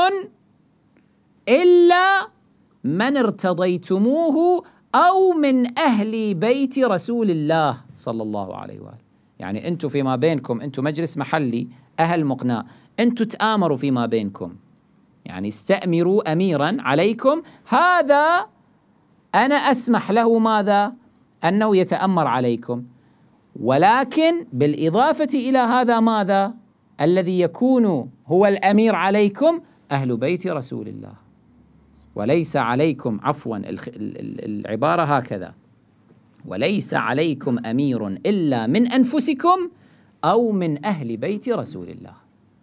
إلا من ارتضيتموه أو من أهل بيت رسول الله صلى الله عليه وآله. يعني أنتم فيما بينكم، أنتم مجلس محلي أهل مقنى، أنتم تآمروا فيما بينكم، يعني استأمروا أميرا عليكم، هذا أنا أسمح له ماذا؟ أنه يتأمر عليكم، ولكن بالإضافة إلى هذا ماذا؟ الذي يكون هو الأمير عليكم أهل بيت رسول الله. وليس عليكم، عفوا العبارة هكذا، وليس عليكم أمير إلا من أنفسكم أو من أهل بيت رسول الله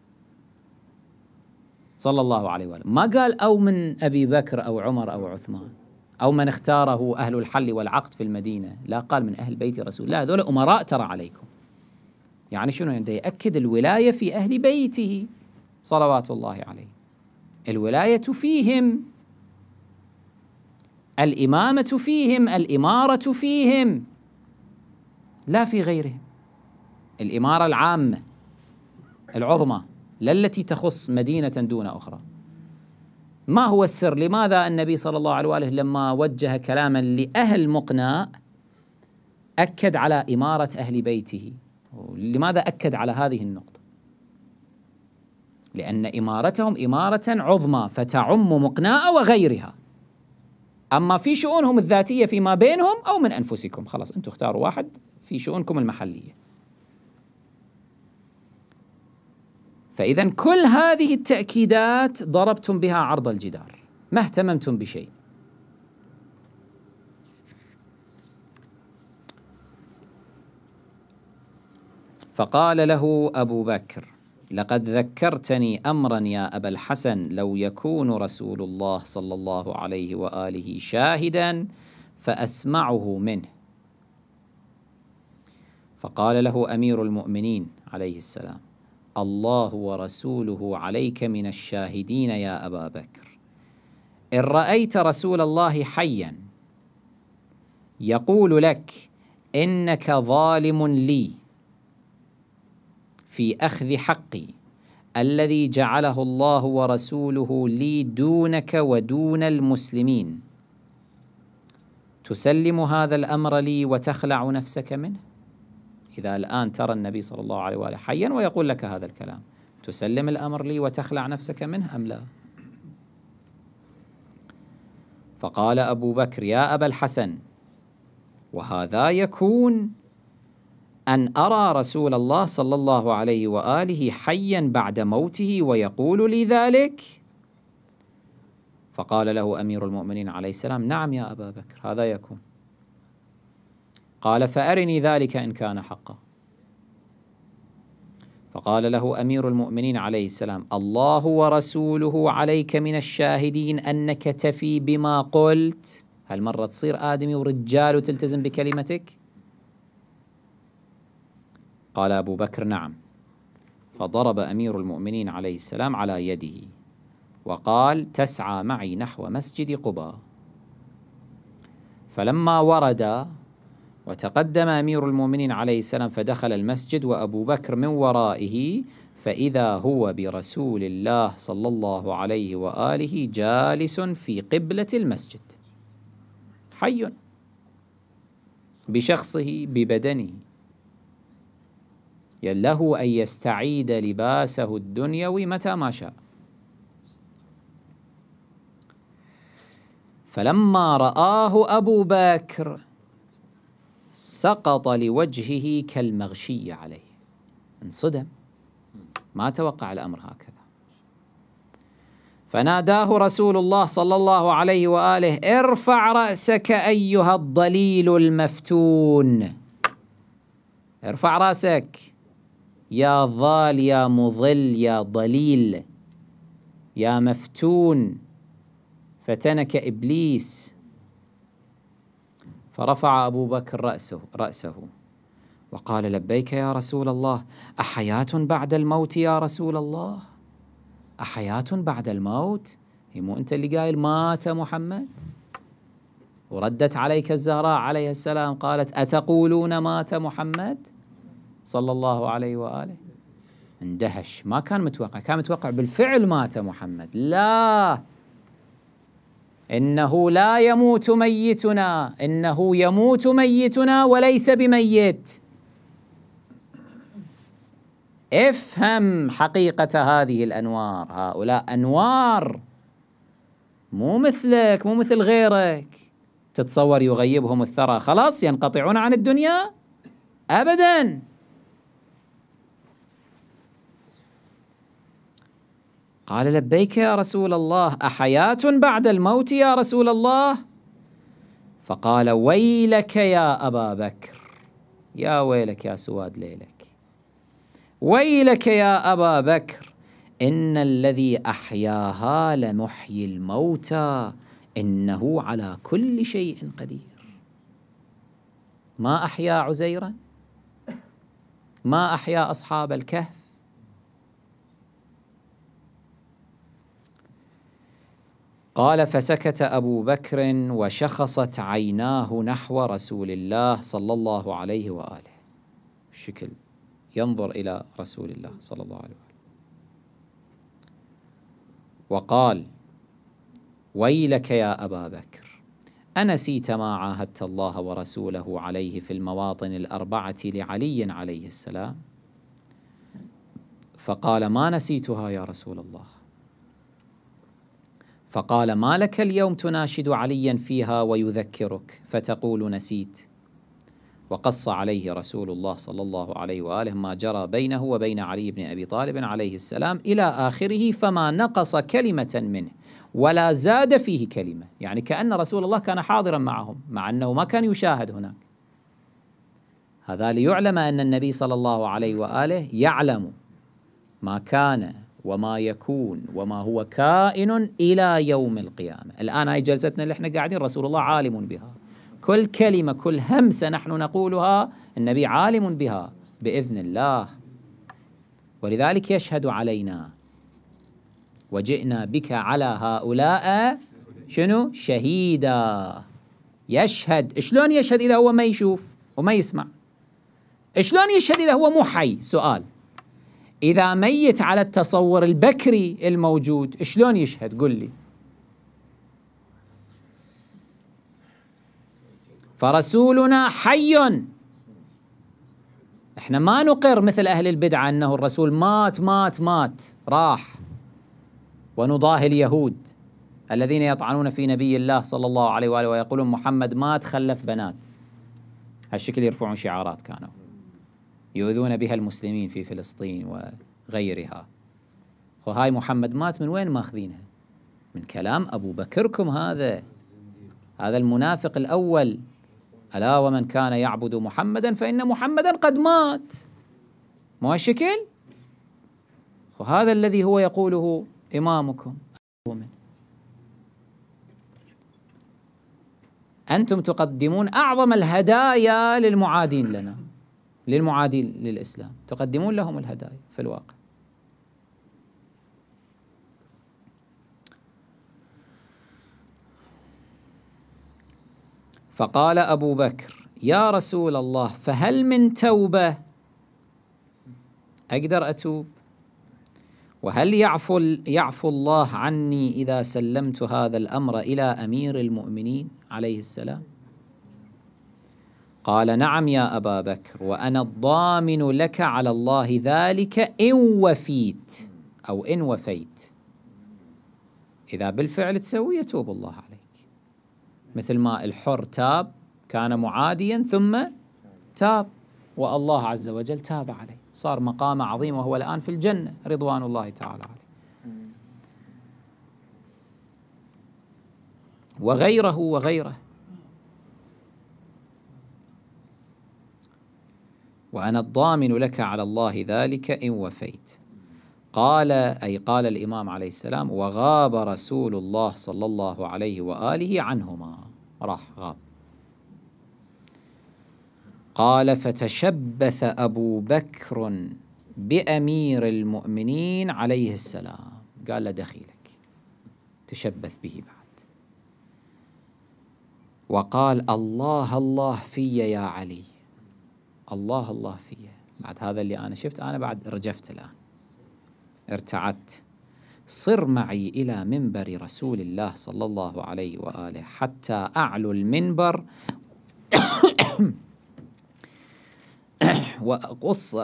صلى الله عليه وآله. ما قال أو من أبي بكر أو عمر أو عثمان أو من اختاره أهل الحل والعقد في المدينة، لا، قال من أهل بيت رسول الله، هذول أمراء ترى عليكم. يعني شنو؟ يعني يأكد الولاية في أهل بيته صلوات الله عليه، الولاية فيهم، الإمامة فيهم، الإمارة فيهم، لا في غيرهم. الإمارة العامة العظمى، لا التي تخص مدينة دون أخرى. ما هو السر؟ لماذا النبي صلى الله عليه وآله لما وجه كلاما لأهل مقنى أكد على إمارة أهل بيته؟ لماذا أكد على هذه النقطة؟ لأن إمارتهم إمارة عظمى فتعم مقنى وغيرها. أما في شؤونهم الذاتية فيما بينهم أو من أنفسكم، خلاص أنتم اختاروا واحد في شؤونكم المحلية. فإذا كل هذه التأكيدات ضربتم بها عرض الجدار، ما اهتممتم بشيء. فقال له أبو بكر لقد ذكرتني أمرا يا أبا الحسن لو يكون رسول الله صلى الله عليه وآله شاهدا فأسمعه منه. فقال له أمير المؤمنين عليه السلام الله ورسوله عليك من الشاهدين يا أبا بكر، إن رأيت رسول الله حيا يقول لك إنك ظالم لي في أخذ حقي الذي جعله الله ورسوله لي دونك ودون المسلمين، تسلم هذا الأمر لي وتخلع نفسك منه؟ إذا الآن ترى النبي صلى الله عليه وآله حيا ويقول لك هذا الكلام، تسلم الأمر لي وتخلع نفسك منه أم لا؟ فقال أبو بكر يا أبا الحسن وهذا يكون أن أرى رسول الله صلى الله عليه وآله حيا بعد موته ويقول لي ذلك؟ فقال له أمير المؤمنين عليه السلام نعم يا أبا بكر هذا يكون. قال فأرني ذلك إن كان حقا. فقال له أمير المؤمنين عليه السلام الله ورسوله عليك من الشاهدين أنك تفي بما قلت، هالمرة تصير آدمي ورجال وتلتزم بكلمتك؟ قال أبو بكر: نعم. فضرب أمير المؤمنين عليه السلام على يده وقال: تسعى معي نحو مسجد قباء. فلما ورد وتقدم أمير المؤمنين عليه السلام فدخل المسجد وأبو بكر من ورائه، فإذا هو برسول الله صلى الله عليه وآله جالس في قبلة المسجد، حي بشخصه ببدنه، له أن يستعيد لباسه الدنيوي متى ما شاء. فلما رآه أبو بكر سقط لوجهه كالمغشي عليه، انصدم، ما توقع الأمر هكذا. فناداه رسول الله صلى الله عليه وآله: ارفع رأسك أيها الضليل المفتون، ارفع رأسك يا ضال يا مضل يا ضليل يا مفتون، فتنك إبليس. فرفع أبو بكر رأسه, رأسه وقال: لبيك يا رسول الله، أحياة بعد الموت يا رسول الله؟ أحياة بعد الموت؟ هي مو أنت اللي قايل مات محمد؟ وردت عليك الزهراء عليه السلام قالت: أتقولون مات محمد صلى الله عليه وآله؟ اندهش، ما كان متوقع، كان متوقع بالفعل مات محمد. لا، إنه لا يموت ميتنا، إنه يموت ميتنا وليس بميت. افهم حقيقة هذه الأنوار، هؤلاء أنوار مو مثلك، مو مثل غيرك تتصور يغيبهم الثرى خلاص ينقطعون عن الدنيا؟ أبداً. قال: لبيك يا رسول الله، أحياة بعد الموت يا رسول الله؟ فقال: ويلك يا أبا بكر، يا ويلك يا سواد ليلك، ويلك يا أبا بكر، إن الذي أحياها لمحيي الموتى، إنه على كل شيء قدير. ما أحيا عزيرا؟ ما أحيا أصحاب الكهف؟ قال: فسكت أبو بكر وشخصت عيناه نحو رسول الله صلى الله عليه وآله، الشكل ينظر إلى رسول الله صلى الله عليه وآله، وقال: ويلك يا أبا بكر، أنسيت ما عاهدت الله ورسوله عليه في المواطن الأربعة لعلي عليه السلام؟ فقال: ما نسيتها يا رسول الله. فقال: ما لك اليوم تناشد عليا فيها ويذكرك فتقول نسيت؟ وقص عليه رسول الله صلى الله عليه وآله ما جرى بينه وبين علي بن أبي طالب عليه السلام إلى آخره، فما نقص كلمة منه ولا زاد فيه كلمة. يعني كأن رسول الله كان حاضرا معهم، مع أنه ما كان يشاهد هناك. هذا ليعلم أن النبي صلى الله عليه وآله يعلم ما كان وما يكون وما هو كائن إلى يوم القيامة. الآن هاي جلستنا اللي احنا قاعدين رسول الله عالم بها، كل كلمة كل همسة نحن نقولها النبي عالم بها بإذن الله، ولذلك يشهد علينا. وجئنا بك على هؤلاء شنو؟ شهيدا. يشهد. شلون يشهد إذا هو ما يشوف وما يسمع؟ شلون يشهد إذا هو مو حي؟ سؤال. إذا ميت على التصور البكري الموجود شلون يشهد؟ قل لي. فرسولنا حي. احنا ما نقر مثل أهل البدعة أنه الرسول مات مات مات راح، ونضاهي اليهود الذين يطعنون في نبي الله صلى الله عليه وآله ويقولون محمد مات خلف بنات. هالشكل يرفعون شعارات كانوا يؤذون بها المسلمين في فلسطين وغيرها. وهاي محمد مات من وين ماخذينها؟ من كلام أبو بكركم هذا، هذا المنافق الأول. ألا ومن كان يعبد محمدا فإن محمدا قد مات. مو هالشكل؟ وهذا الذي هو يقوله إمامكم. أنتم تقدمون أعظم الهدايا للمعادين لنا، للمعادين للإسلام، تقدمون لهم الهدايا في الواقع. فقال أبو بكر: يا رسول الله، فهل من توبة؟ أقدر أتوب؟ وهل يعفو, يعفو الله عني إذا سلمت هذا الأمر إلى أمير المؤمنين عليه السلام؟ قال: نعم يا أبا بكر، وأنا الضامن لك على الله ذلك إن وفيت أو إن وفيت. إذا بالفعل تسوي يتوب الله عليك، مثل ما الحر تاب، كان معاديا ثم تاب، والله عز وجل تاب عليه، صار مقام عظيم وهو الآن في الجنة رضوان الله تعالى عليه. وغيره وغيره. وأنا الضامن لك على الله ذلك إن وفيت. قال، أي قال الإمام عليه السلام: وغاب رسول الله صلى الله عليه وآله عنهما، راح غاب. قال: فتشبث أبو بكر بأمير المؤمنين عليه السلام، قال له دخيلك، تشبث به بعد، وقال: الله الله في يا علي، الله الله في. بعد هذا اللي أنا شفت، أنا بعد رجفت الآن، ارتعدت. صر معي إلى منبر رسول الله صلى الله عليه وآله حتى أعلو المنبر وأقص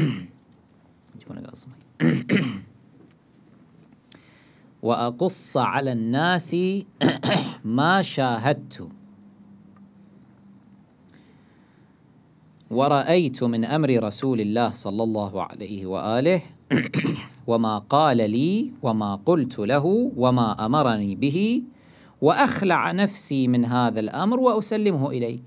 وأقص على الناس ما شاهدت ورأيت من أمر رسول الله صلى الله عليه وآله وما قال لي وما قلت له وما أمرني به، وأخلع نفسي من هذا الأمر وأسلمه إليك.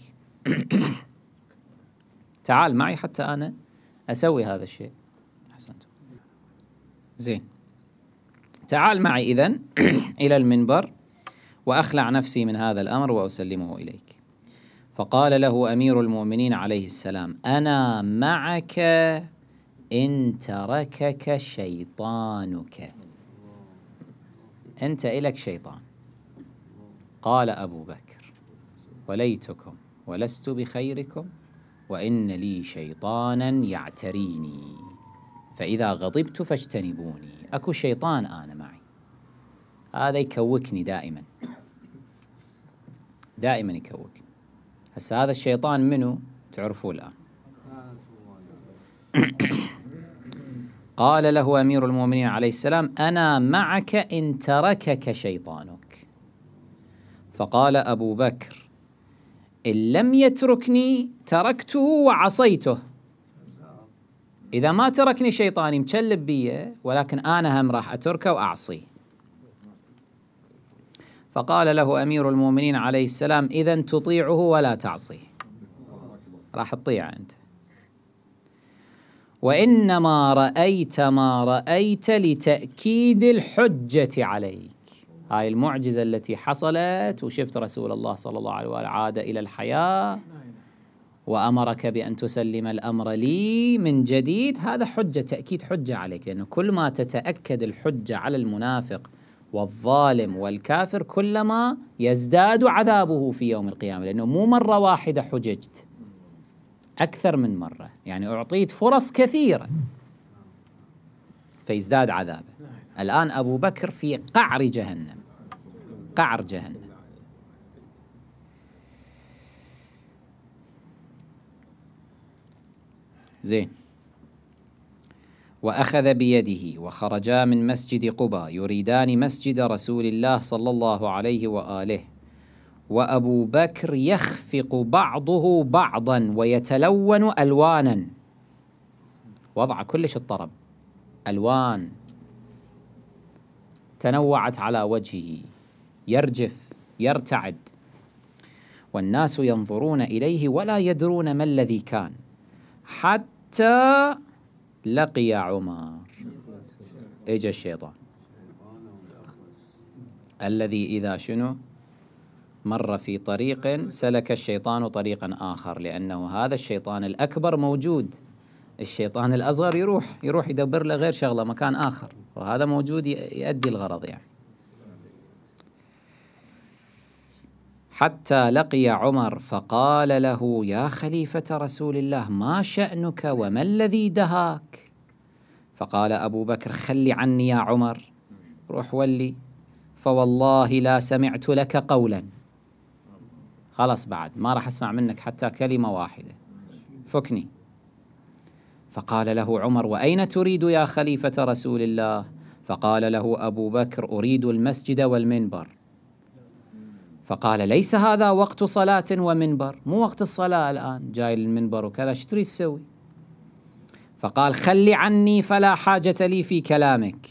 تعال معي حتى أنا أسوي هذا الشيء. أحسنت. زين، تعال معي إذن إلى المنبر وأخلع نفسي من هذا الأمر وأسلمه إليك. فقال له أمير المؤمنين عليه السلام: أنا معك إن تركك شيطانك، أنت إلك شيطان. قال أبو بكر: وليتكم ولست بخيركم، وإن لي شيطانا يعتريني، فإذا غضبت فاجتنبوني. أكو شيطان أنا معي، هذا يكوكني دائما دائما يكوكني. هسه هذا الشيطان منو؟ تعرفوه الآن. قال له أمير المؤمنين عليه السلام: أنا معك إن تركك شيطانك. فقال أبو بكر: إن لم يتركني تركته وعصيته. إذا ما تركني شيطاني مشلب بيه، ولكن أنا هم راح أتركه وأعصيه. فقال له أمير المؤمنين عليه السلام: إذن تطيعه ولا تعصيه، راح تطيع أنت. وإنما رأيت ما رأيت لتأكيد الحجة عليك. هاي المعجزة التي حصلت، وشفت رسول الله صلى الله عليه وآله عاد إلى الحياة وأمرك بأن تسلم الأمر لي من جديد، هذا حجة، تأكيد حجة عليك. لأنه كل ما تتأكد الحجة على المنافق والظالم والكافر كلما يزداد عذابه في يوم القيامة، لأنه مو مرة واحدة حججت، أكثر من مرة، يعني أعطيت فرص كثيرة فيزداد عذابه. الآن أبو بكر في قعر جهنم، قعر جهنم. زين. وأخذ بيده وخرجا من مسجد قباء يريدان مسجد رسول الله صلى الله عليه وآله، وأبو بكر يخفق بعضه بعضا ويتلون ألوانا، وضع كلش الطرب، ألوان تنوعت على وجهه، يرجف يرتعد، والناس ينظرون إليه ولا يدرون ما الذي كان، حتى لقي عمر. اجى الشيطان الذي إذا شنو مر في طريق سلك الشيطان طريقا آخر، لأنه هذا الشيطان الأكبر موجود، الشيطان الأصغر يروح يروح يدبر له غير شغلة مكان آخر، وهذا موجود يؤدي الغرض يعني. حتى لقي عمر فقال له: يا خليفة رسول الله، ما شأنك وما الذي دهاك؟ فقال أبو بكر: خلي عني يا عمر، روح ولي، فوالله لا سمعت لك قولا، خلاص بعد ما راح أسمع منك حتى كلمة واحدة، فكني. فقال له عمر: وأين تريد يا خليفة رسول الله؟ فقال له أبو بكر: أريد المسجد والمنبر. فقال: ليس هذا وقت صلاة ومنبر، مو وقت الصلاة الآن، جاي للمنبر وكذا، شو تريد تسوي؟ فقال: خلي عني فلا حاجة لي في كلامك.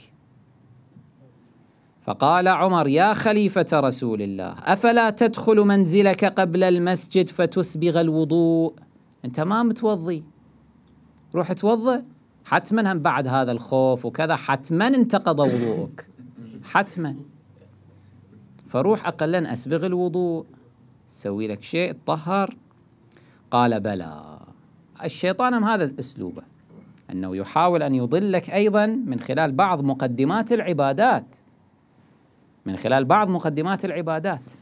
فقال عمر: يا خليفة رسول الله، أفلا تدخل منزلك قبل المسجد فتسبغ الوضوء؟ أنت ما متوضي، روح توضأ، حتما هم بعد هذا الخوف وكذا حتما انتقض وضوءك، حتما، فروح أقلا أسبغ الوضوء، سوي لك شيء تطهر. قال: بلى. الشيطان هم هذا أسلوبه، أنه يحاول أن يضلك أيضا من خلال بعض مقدمات العبادات، من خلال بعض مقدمات العبادات.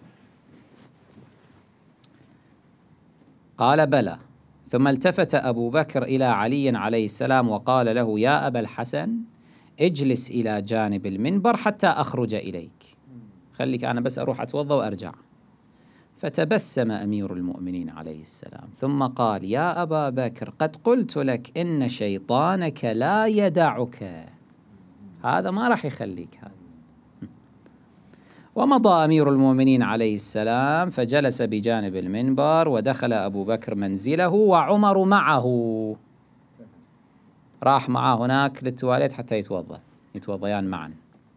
قال: بلى. ثم التفت أبو بكر إلى علي عليه السلام وقال له: يا أبا الحسن، اجلس إلى جانب المنبر حتى أخرج إليك، خليك أنا بس أروح أتوضأ وأرجع. فتبسم أمير المؤمنين عليه السلام ثم قال: يا أبا بكر، قد قلت لك إن شيطانك لا يدعك، هذا ما راح يخليك هذا. ومضى أمير المؤمنين عليه السلام فجلس بجانب المنبر، ودخل أبو بكر منزله وعمر معه، راح معه هناك للتواليت حتى يتوضأ، يتوضيان معا.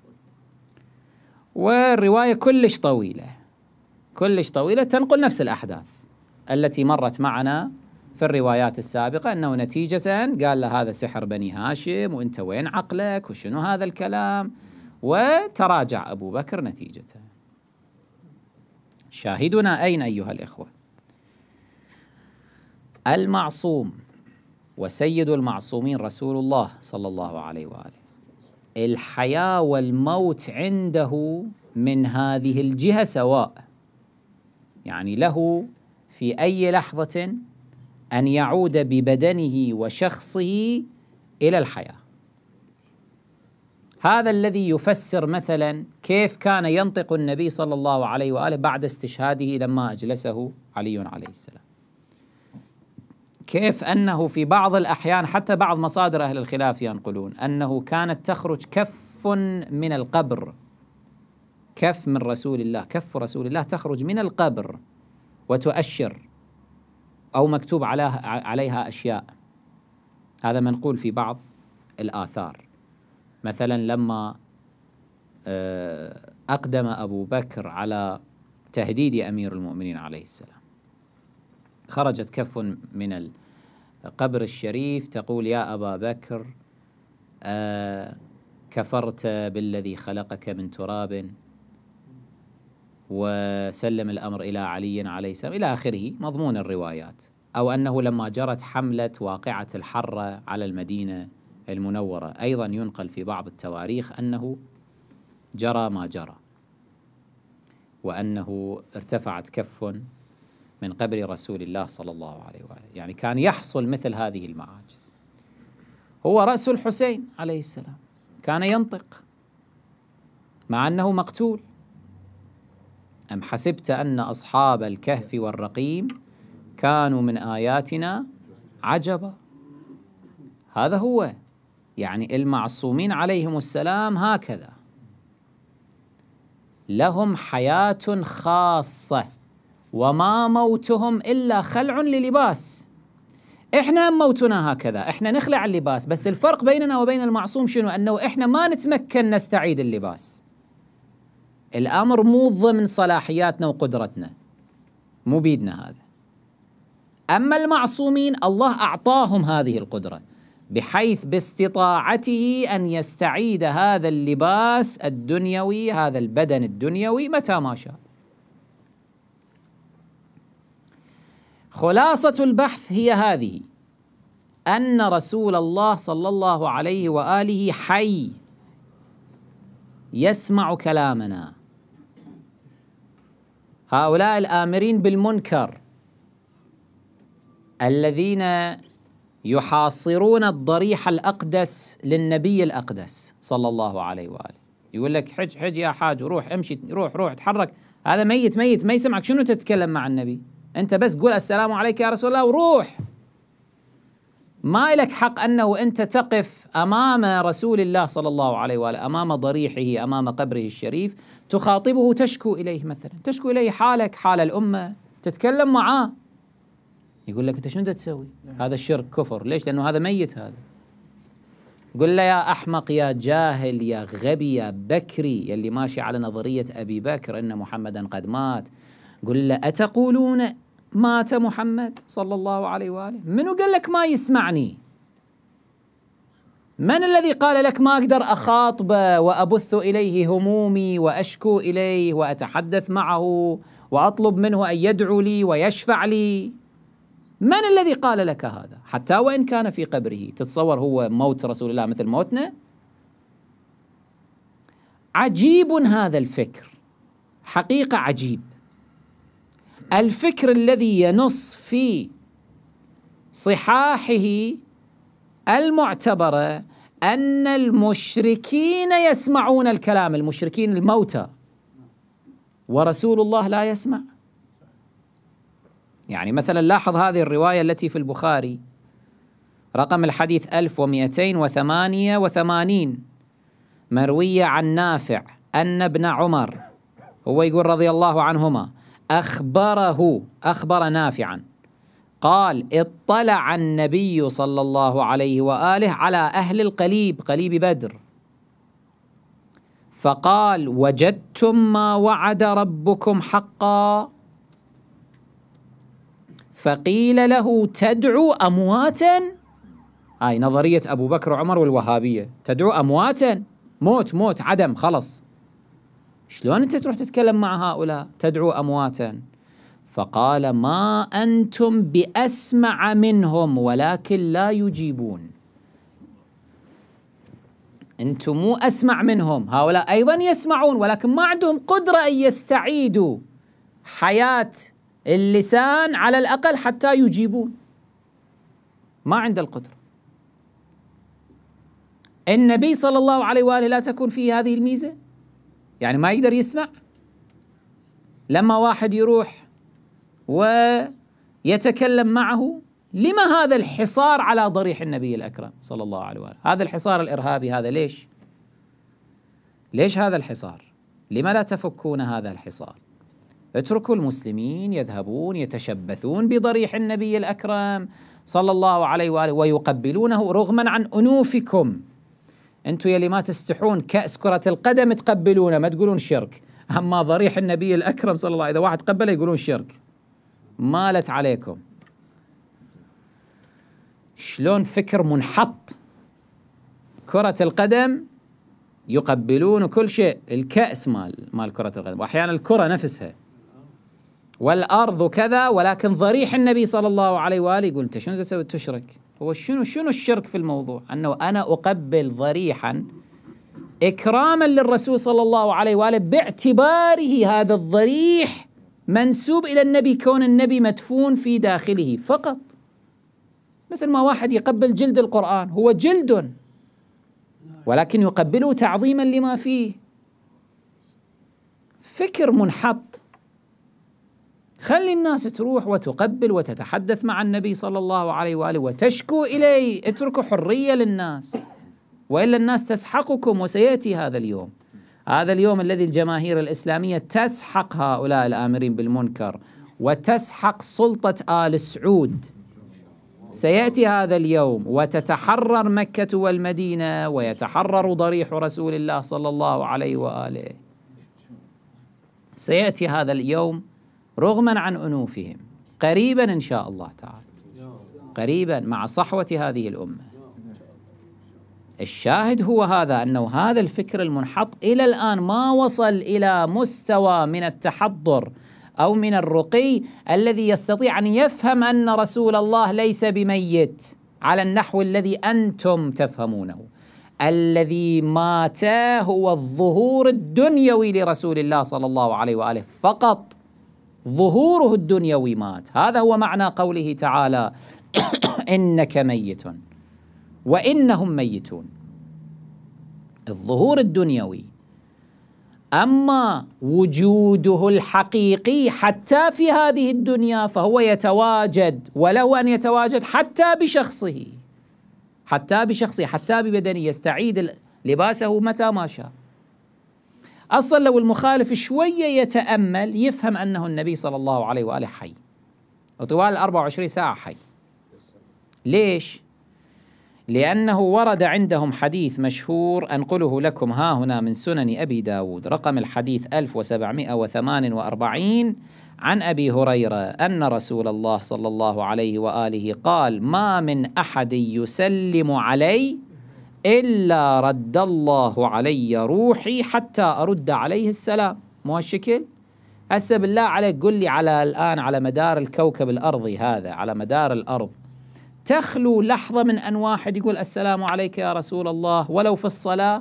والرواية كلش طويلة، كلش طويلة، تنقل نفس الأحداث التي مرت معنا في الروايات السابقة، أنه نتيجة قال له: هذا سحر بني هاشم، وأنت وين عقلك، وشنو هذا الكلام، وتراجع أبو بكر نتيجته. شاهدنا أين أيها الإخوة؟ المعصوم وسيد المعصومين رسول الله صلى الله عليه وآله، الحياة والموت عنده من هذه الجهة سواء، يعني له في أي لحظة أن يعود ببدنه وشخصه إلى الحياة. هذا الذي يفسر مثلا كيف كان ينطق النبي صلى الله عليه وآله بعد استشهاده لما أجلسه علي عليه السلام، كيف أنه في بعض الأحيان حتى بعض مصادر أهل الخلاف ينقلون أنه كانت تخرج كف من القبر، كف من رسول الله، كف رسول الله تخرج من القبر وتؤشر، أو مكتوب عليها عليها أشياء. هذا منقول في بعض الآثار. مثلا لما أقدم أبو بكر على تهديد أمير المؤمنين عليه السلام، خرجت كف من القبر الشريف تقول: يا أبا بكر، كفرت بالذي خلقك من تراب، وسلم الأمر إلى علي عليه السلام، إلى آخره مضمون الروايات. أو أنه لما جرت حملة واقعة الحرة على المدينة المنورة، أيضا ينقل في بعض التواريخ أنه جرى ما جرى، وأنه ارتفعت كف من قبر رسول الله صلى الله عليه وآله، يعني كان يحصل مثل هذه المعاجز. هو رأس الحسين عليه السلام كان ينطق مع أنه مقتول. أم حسبت أن أصحاب الكهف والرقيم كانوا من آياتنا عجبا. هذا هو يعني المعصومين عليهم السلام، هكذا لهم حياة خاصة، وما موتهم إلا خلع للباس. إحنا موتنا هكذا، إحنا نخلع اللباس، بس الفرق بيننا وبين المعصوم شنو؟ أنه إحنا ما نتمكن نستعيد اللباس، الأمر مو ضمن صلاحياتنا وقدرتنا، مو بيدنا هذا. أما المعصومين الله أعطاهم هذه القدرة، بحيث باستطاعته أن يستعيد هذا اللباس الدنيوي، هذا البدن الدنيوي متى ما شاء. خلاصة البحث هي هذه: أن رسول الله صلى الله عليه وآله حي يسمع كلامنا. هؤلاء الآمرين بالمنكر الذين يحاصرون الضريح الأقدس للنبي الأقدس صلى الله عليه وآله، يقول لك حج حج يا حاج، روح امشي، روح روح اتحرك، هذا ميت ميت ما يسمعك، شنو تتكلم مع النبي؟ أنت بس قول السلام عليك يا رسول الله وروح. ما لك حق أنه أنت تقف أمام رسول الله صلى الله عليه وآله، أمام ضريحه، أمام قبره الشريف، تخاطبه، تشكو إليه مثلا، تشكو إليه حالك، حال الأمة، تتكلم معاه. يقول لك أنت شنو تسوي؟ هذا الشرك، كفر. ليش؟ لأنه هذا ميت. هذا قل له يا أحمق، يا جاهل، يا غبي، يا بكري، يلي ماشي على نظرية أبي بكر إن محمدا قد مات، قل له أتقولون مات محمد صلى الله عليه وآله؟ منو قال لك ما يسمعني؟ من الذي قال لك ما أقدر أخاطبه وأبث إليه همومي وأشكو إليه وأتحدث معه وأطلب منه أن يدعو لي ويشفع لي؟ من الذي قال لك هذا؟ حتى وإن كان في قبره. تتصور هو موت رسول الله مثل موتنا؟ عجيب هذا الفكر، حقيقة عجيب. الفكر الذي ينص في صحاحه المعتبرة أن المشركين يسمعون الكلام، المشركين الموتى، ورسول الله لا يسمع. يعني مثلا لاحظ هذه الرواية التي في البخاري رقم الحديث ألف ومئتين وثمانية وثمانين، مروية عن نافع أن ابن عمر، هو يقول رضي الله عنهما، أخبره، أخبر نافعا، قال اطلع النبي صلى الله عليه وآله على أهل القليب، قليب بدر، فقال وجدتم ما وعد ربكم حقا؟ فقيل له تدعو أمواتا؟ هاي نظرية أبو بكر وعمر والوهابية، تدعو أمواتا، موت موت عدم خلص، شلون أنت تروح تتكلم مع هؤلاء تدعو أمواتا؟ فقال ما أنتم بأسمع منهم ولكن لا يجيبون. أنتم مو أسمع منهم، هؤلاء أيضا يسمعون ولكن ما عندهم قدرة أن يستعيدوا حياة اللسان على الأقل حتى يجيبون، ما عنده القدرة. النبي صلى الله عليه وآله لا تكون فيه هذه الميزة، يعني ما يقدر يسمع. لما واحد يروح ويتكلم معه، لما هذا الحصار على ضريح النبي الأكرم صلى الله عليه وآله؟ هذا الحصار الإرهابي هذا ليش؟ ليش هذا الحصار؟ لما لا تفكون هذا الحصار؟ اتركوا المسلمين يذهبون يتشبثون بضريح النبي الأكرم صلى الله عليه وآله ويقبلونه رغما عن أنوفكم. أنتم يلي ما تستحون كأس كرة القدم تقبلونه، ما تقولون شرك، أما ضريح النبي الأكرم صلى الله عليه وآله إذا واحد قبله يقولون شرك. مالت عليكم. شلون فكر منحط، كرة القدم يقبلون كل شيء، الكأس مال مال كرة القدم، وأحيانا الكرة نفسها والأرض وكذا، ولكن ضريح النبي صلى الله عليه وآله يقول أنت شنو تسوي؟ تشرك. هو شنو شنو الشرك في الموضوع؟ أنه أنا أقبل ضريحا إكراما للرسول صلى الله عليه وآله باعتباره هذا الضريح منسوب إلى النبي، كون النبي مدفون في داخله فقط، مثل ما واحد يقبل جلد القرآن، هو جلد ولكن يقبله تعظيما لما فيه. فكر منحط. خلي الناس تروح وتقبل وتتحدث مع النبي صلى الله عليه وآله وتشكو إليه، اتركوا حرية للناس، وإلا الناس تسحقكم. وسيأتي هذا اليوم، هذا اليوم الذي الجماهير الإسلامية تسحق هؤلاء الآمرين بالمنكر وتسحق سلطة آل سعود. سيأتي هذا اليوم وتتحرر مكة والمدينة ويتحرر ضريح رسول الله صلى الله عليه وآله. سيأتي هذا اليوم رغما عن أنوفهم، قريبا إن شاء الله تعالى، قريبا مع صحوة هذه الأمة. الشاهد هو هذا، أنه هذا الفكر المنحط إلى الآن ما وصل إلى مستوى من التحضر أو من الرقي الذي يستطيع أن يفهم أن رسول الله ليس بميت على النحو الذي أنتم تفهمونه. الذي مات هو الظهور الدنيوي لرسول الله صلى الله عليه وآله فقط، ظهوره الدنيوي مات. هذا هو معنى قوله تعالى إنك ميت وإنهم ميتون، الظهور الدنيوي. أما وجوده الحقيقي حتى في هذه الدنيا فهو يتواجد، وله أن يتواجد حتى بشخصه، حتى بشخصه، حتى ببدنه، يستعيد لباسه متى ما شاء. أصلا لو المخالف شوية يتأمل يفهم أنه النبي صلى الله عليه وآله حي، وطوال الأربع وعشرين ساعة حي. ليش؟ لأنه ورد عندهم حديث مشهور أنقله لكم ها هنا من سنن أبي داود، رقم الحديث ألف وسبعمائة وثمانية وأربعين، عن أبي هريرة أن رسول الله صلى الله عليه وآله قال: ما من أحد يسلم علي إلا رد الله علي روحي حتى أرد عليه السلام. مو هالشكل؟ هسه بالله عليك قل لي على الآن على مدار الكوكب الأرضي هذا، على مدار الأرض، تخلو لحظة من أن واحد يقول السلام عليك يا رسول الله ولو في الصلاة؟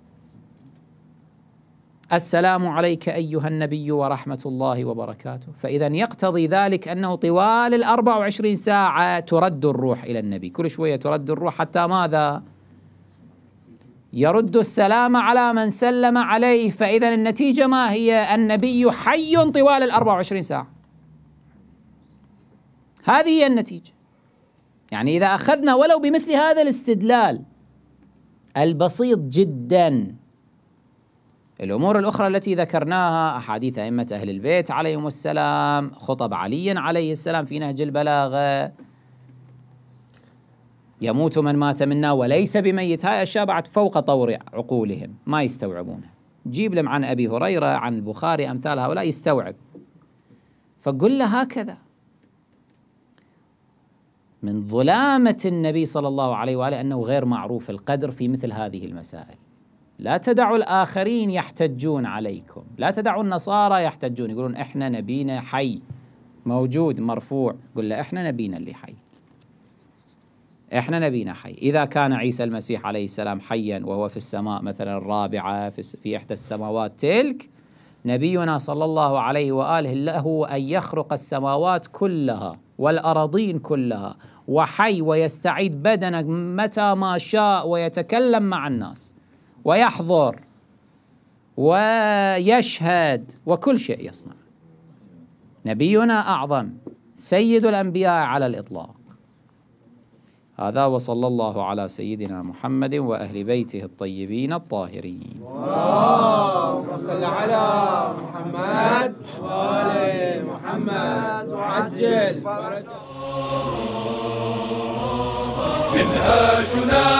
السلام عليك أيها النبي ورحمة الله وبركاته. فإذا يقتضي ذلك أنه طوال الأربع وعشرين ساعة ترد الروح إلى النبي، كل شوية ترد الروح حتى ماذا؟ يرد السلام على من سلم عليه. فإذا النتيجة ما هي؟ النبي حي طوال الأربع وعشرين ساعة. هذه هي النتيجة. يعني إذا أخذنا ولو بمثل هذا الاستدلال البسيط جدا، الأمور الأخرى التي ذكرناها، أحاديث أئمة أهل البيت عليهم السلام، خطب علي عليه السلام في نهج البلاغة، يموت من مات منا وليس بميت، هاي أشياء بعد فوق طور عقولهم ما يستوعبونها. جيب لهم عن أبي هريرة، عن البخاري، أمثال هؤلاء يستوعب. فقل له هكذا من ظلامة النبي صلى الله عليه وآله أنه غير معروف القدر في مثل هذه المسائل. لا تدعوا الآخرين يحتجون عليكم، لا تدعوا النصارى يحتجون، يقولون إحنا نبينا حي موجود مرفوع. قل له إحنا نبينا اللي حي، إحنا نبينا حي. إذا كان عيسى المسيح عليه السلام حيا وهو في السماء مثلا الرابعة في, في إحدى السماوات تلك، نبينا صلى الله عليه وآله له أن يخرق السماوات كلها والأراضين كلها، وحي ويستعيد بدنك متى ما شاء، ويتكلم مع الناس ويحضر ويشهد وكل شيء يصنع. نبينا أعظم، سيد الأنبياء على الإطلاق. هذا، وصلى الله على سيدنا محمد وأهل بيته الطيبين الطاهرين. اللهم صل على محمد وآل محمد وعجل فرج. منهاجنا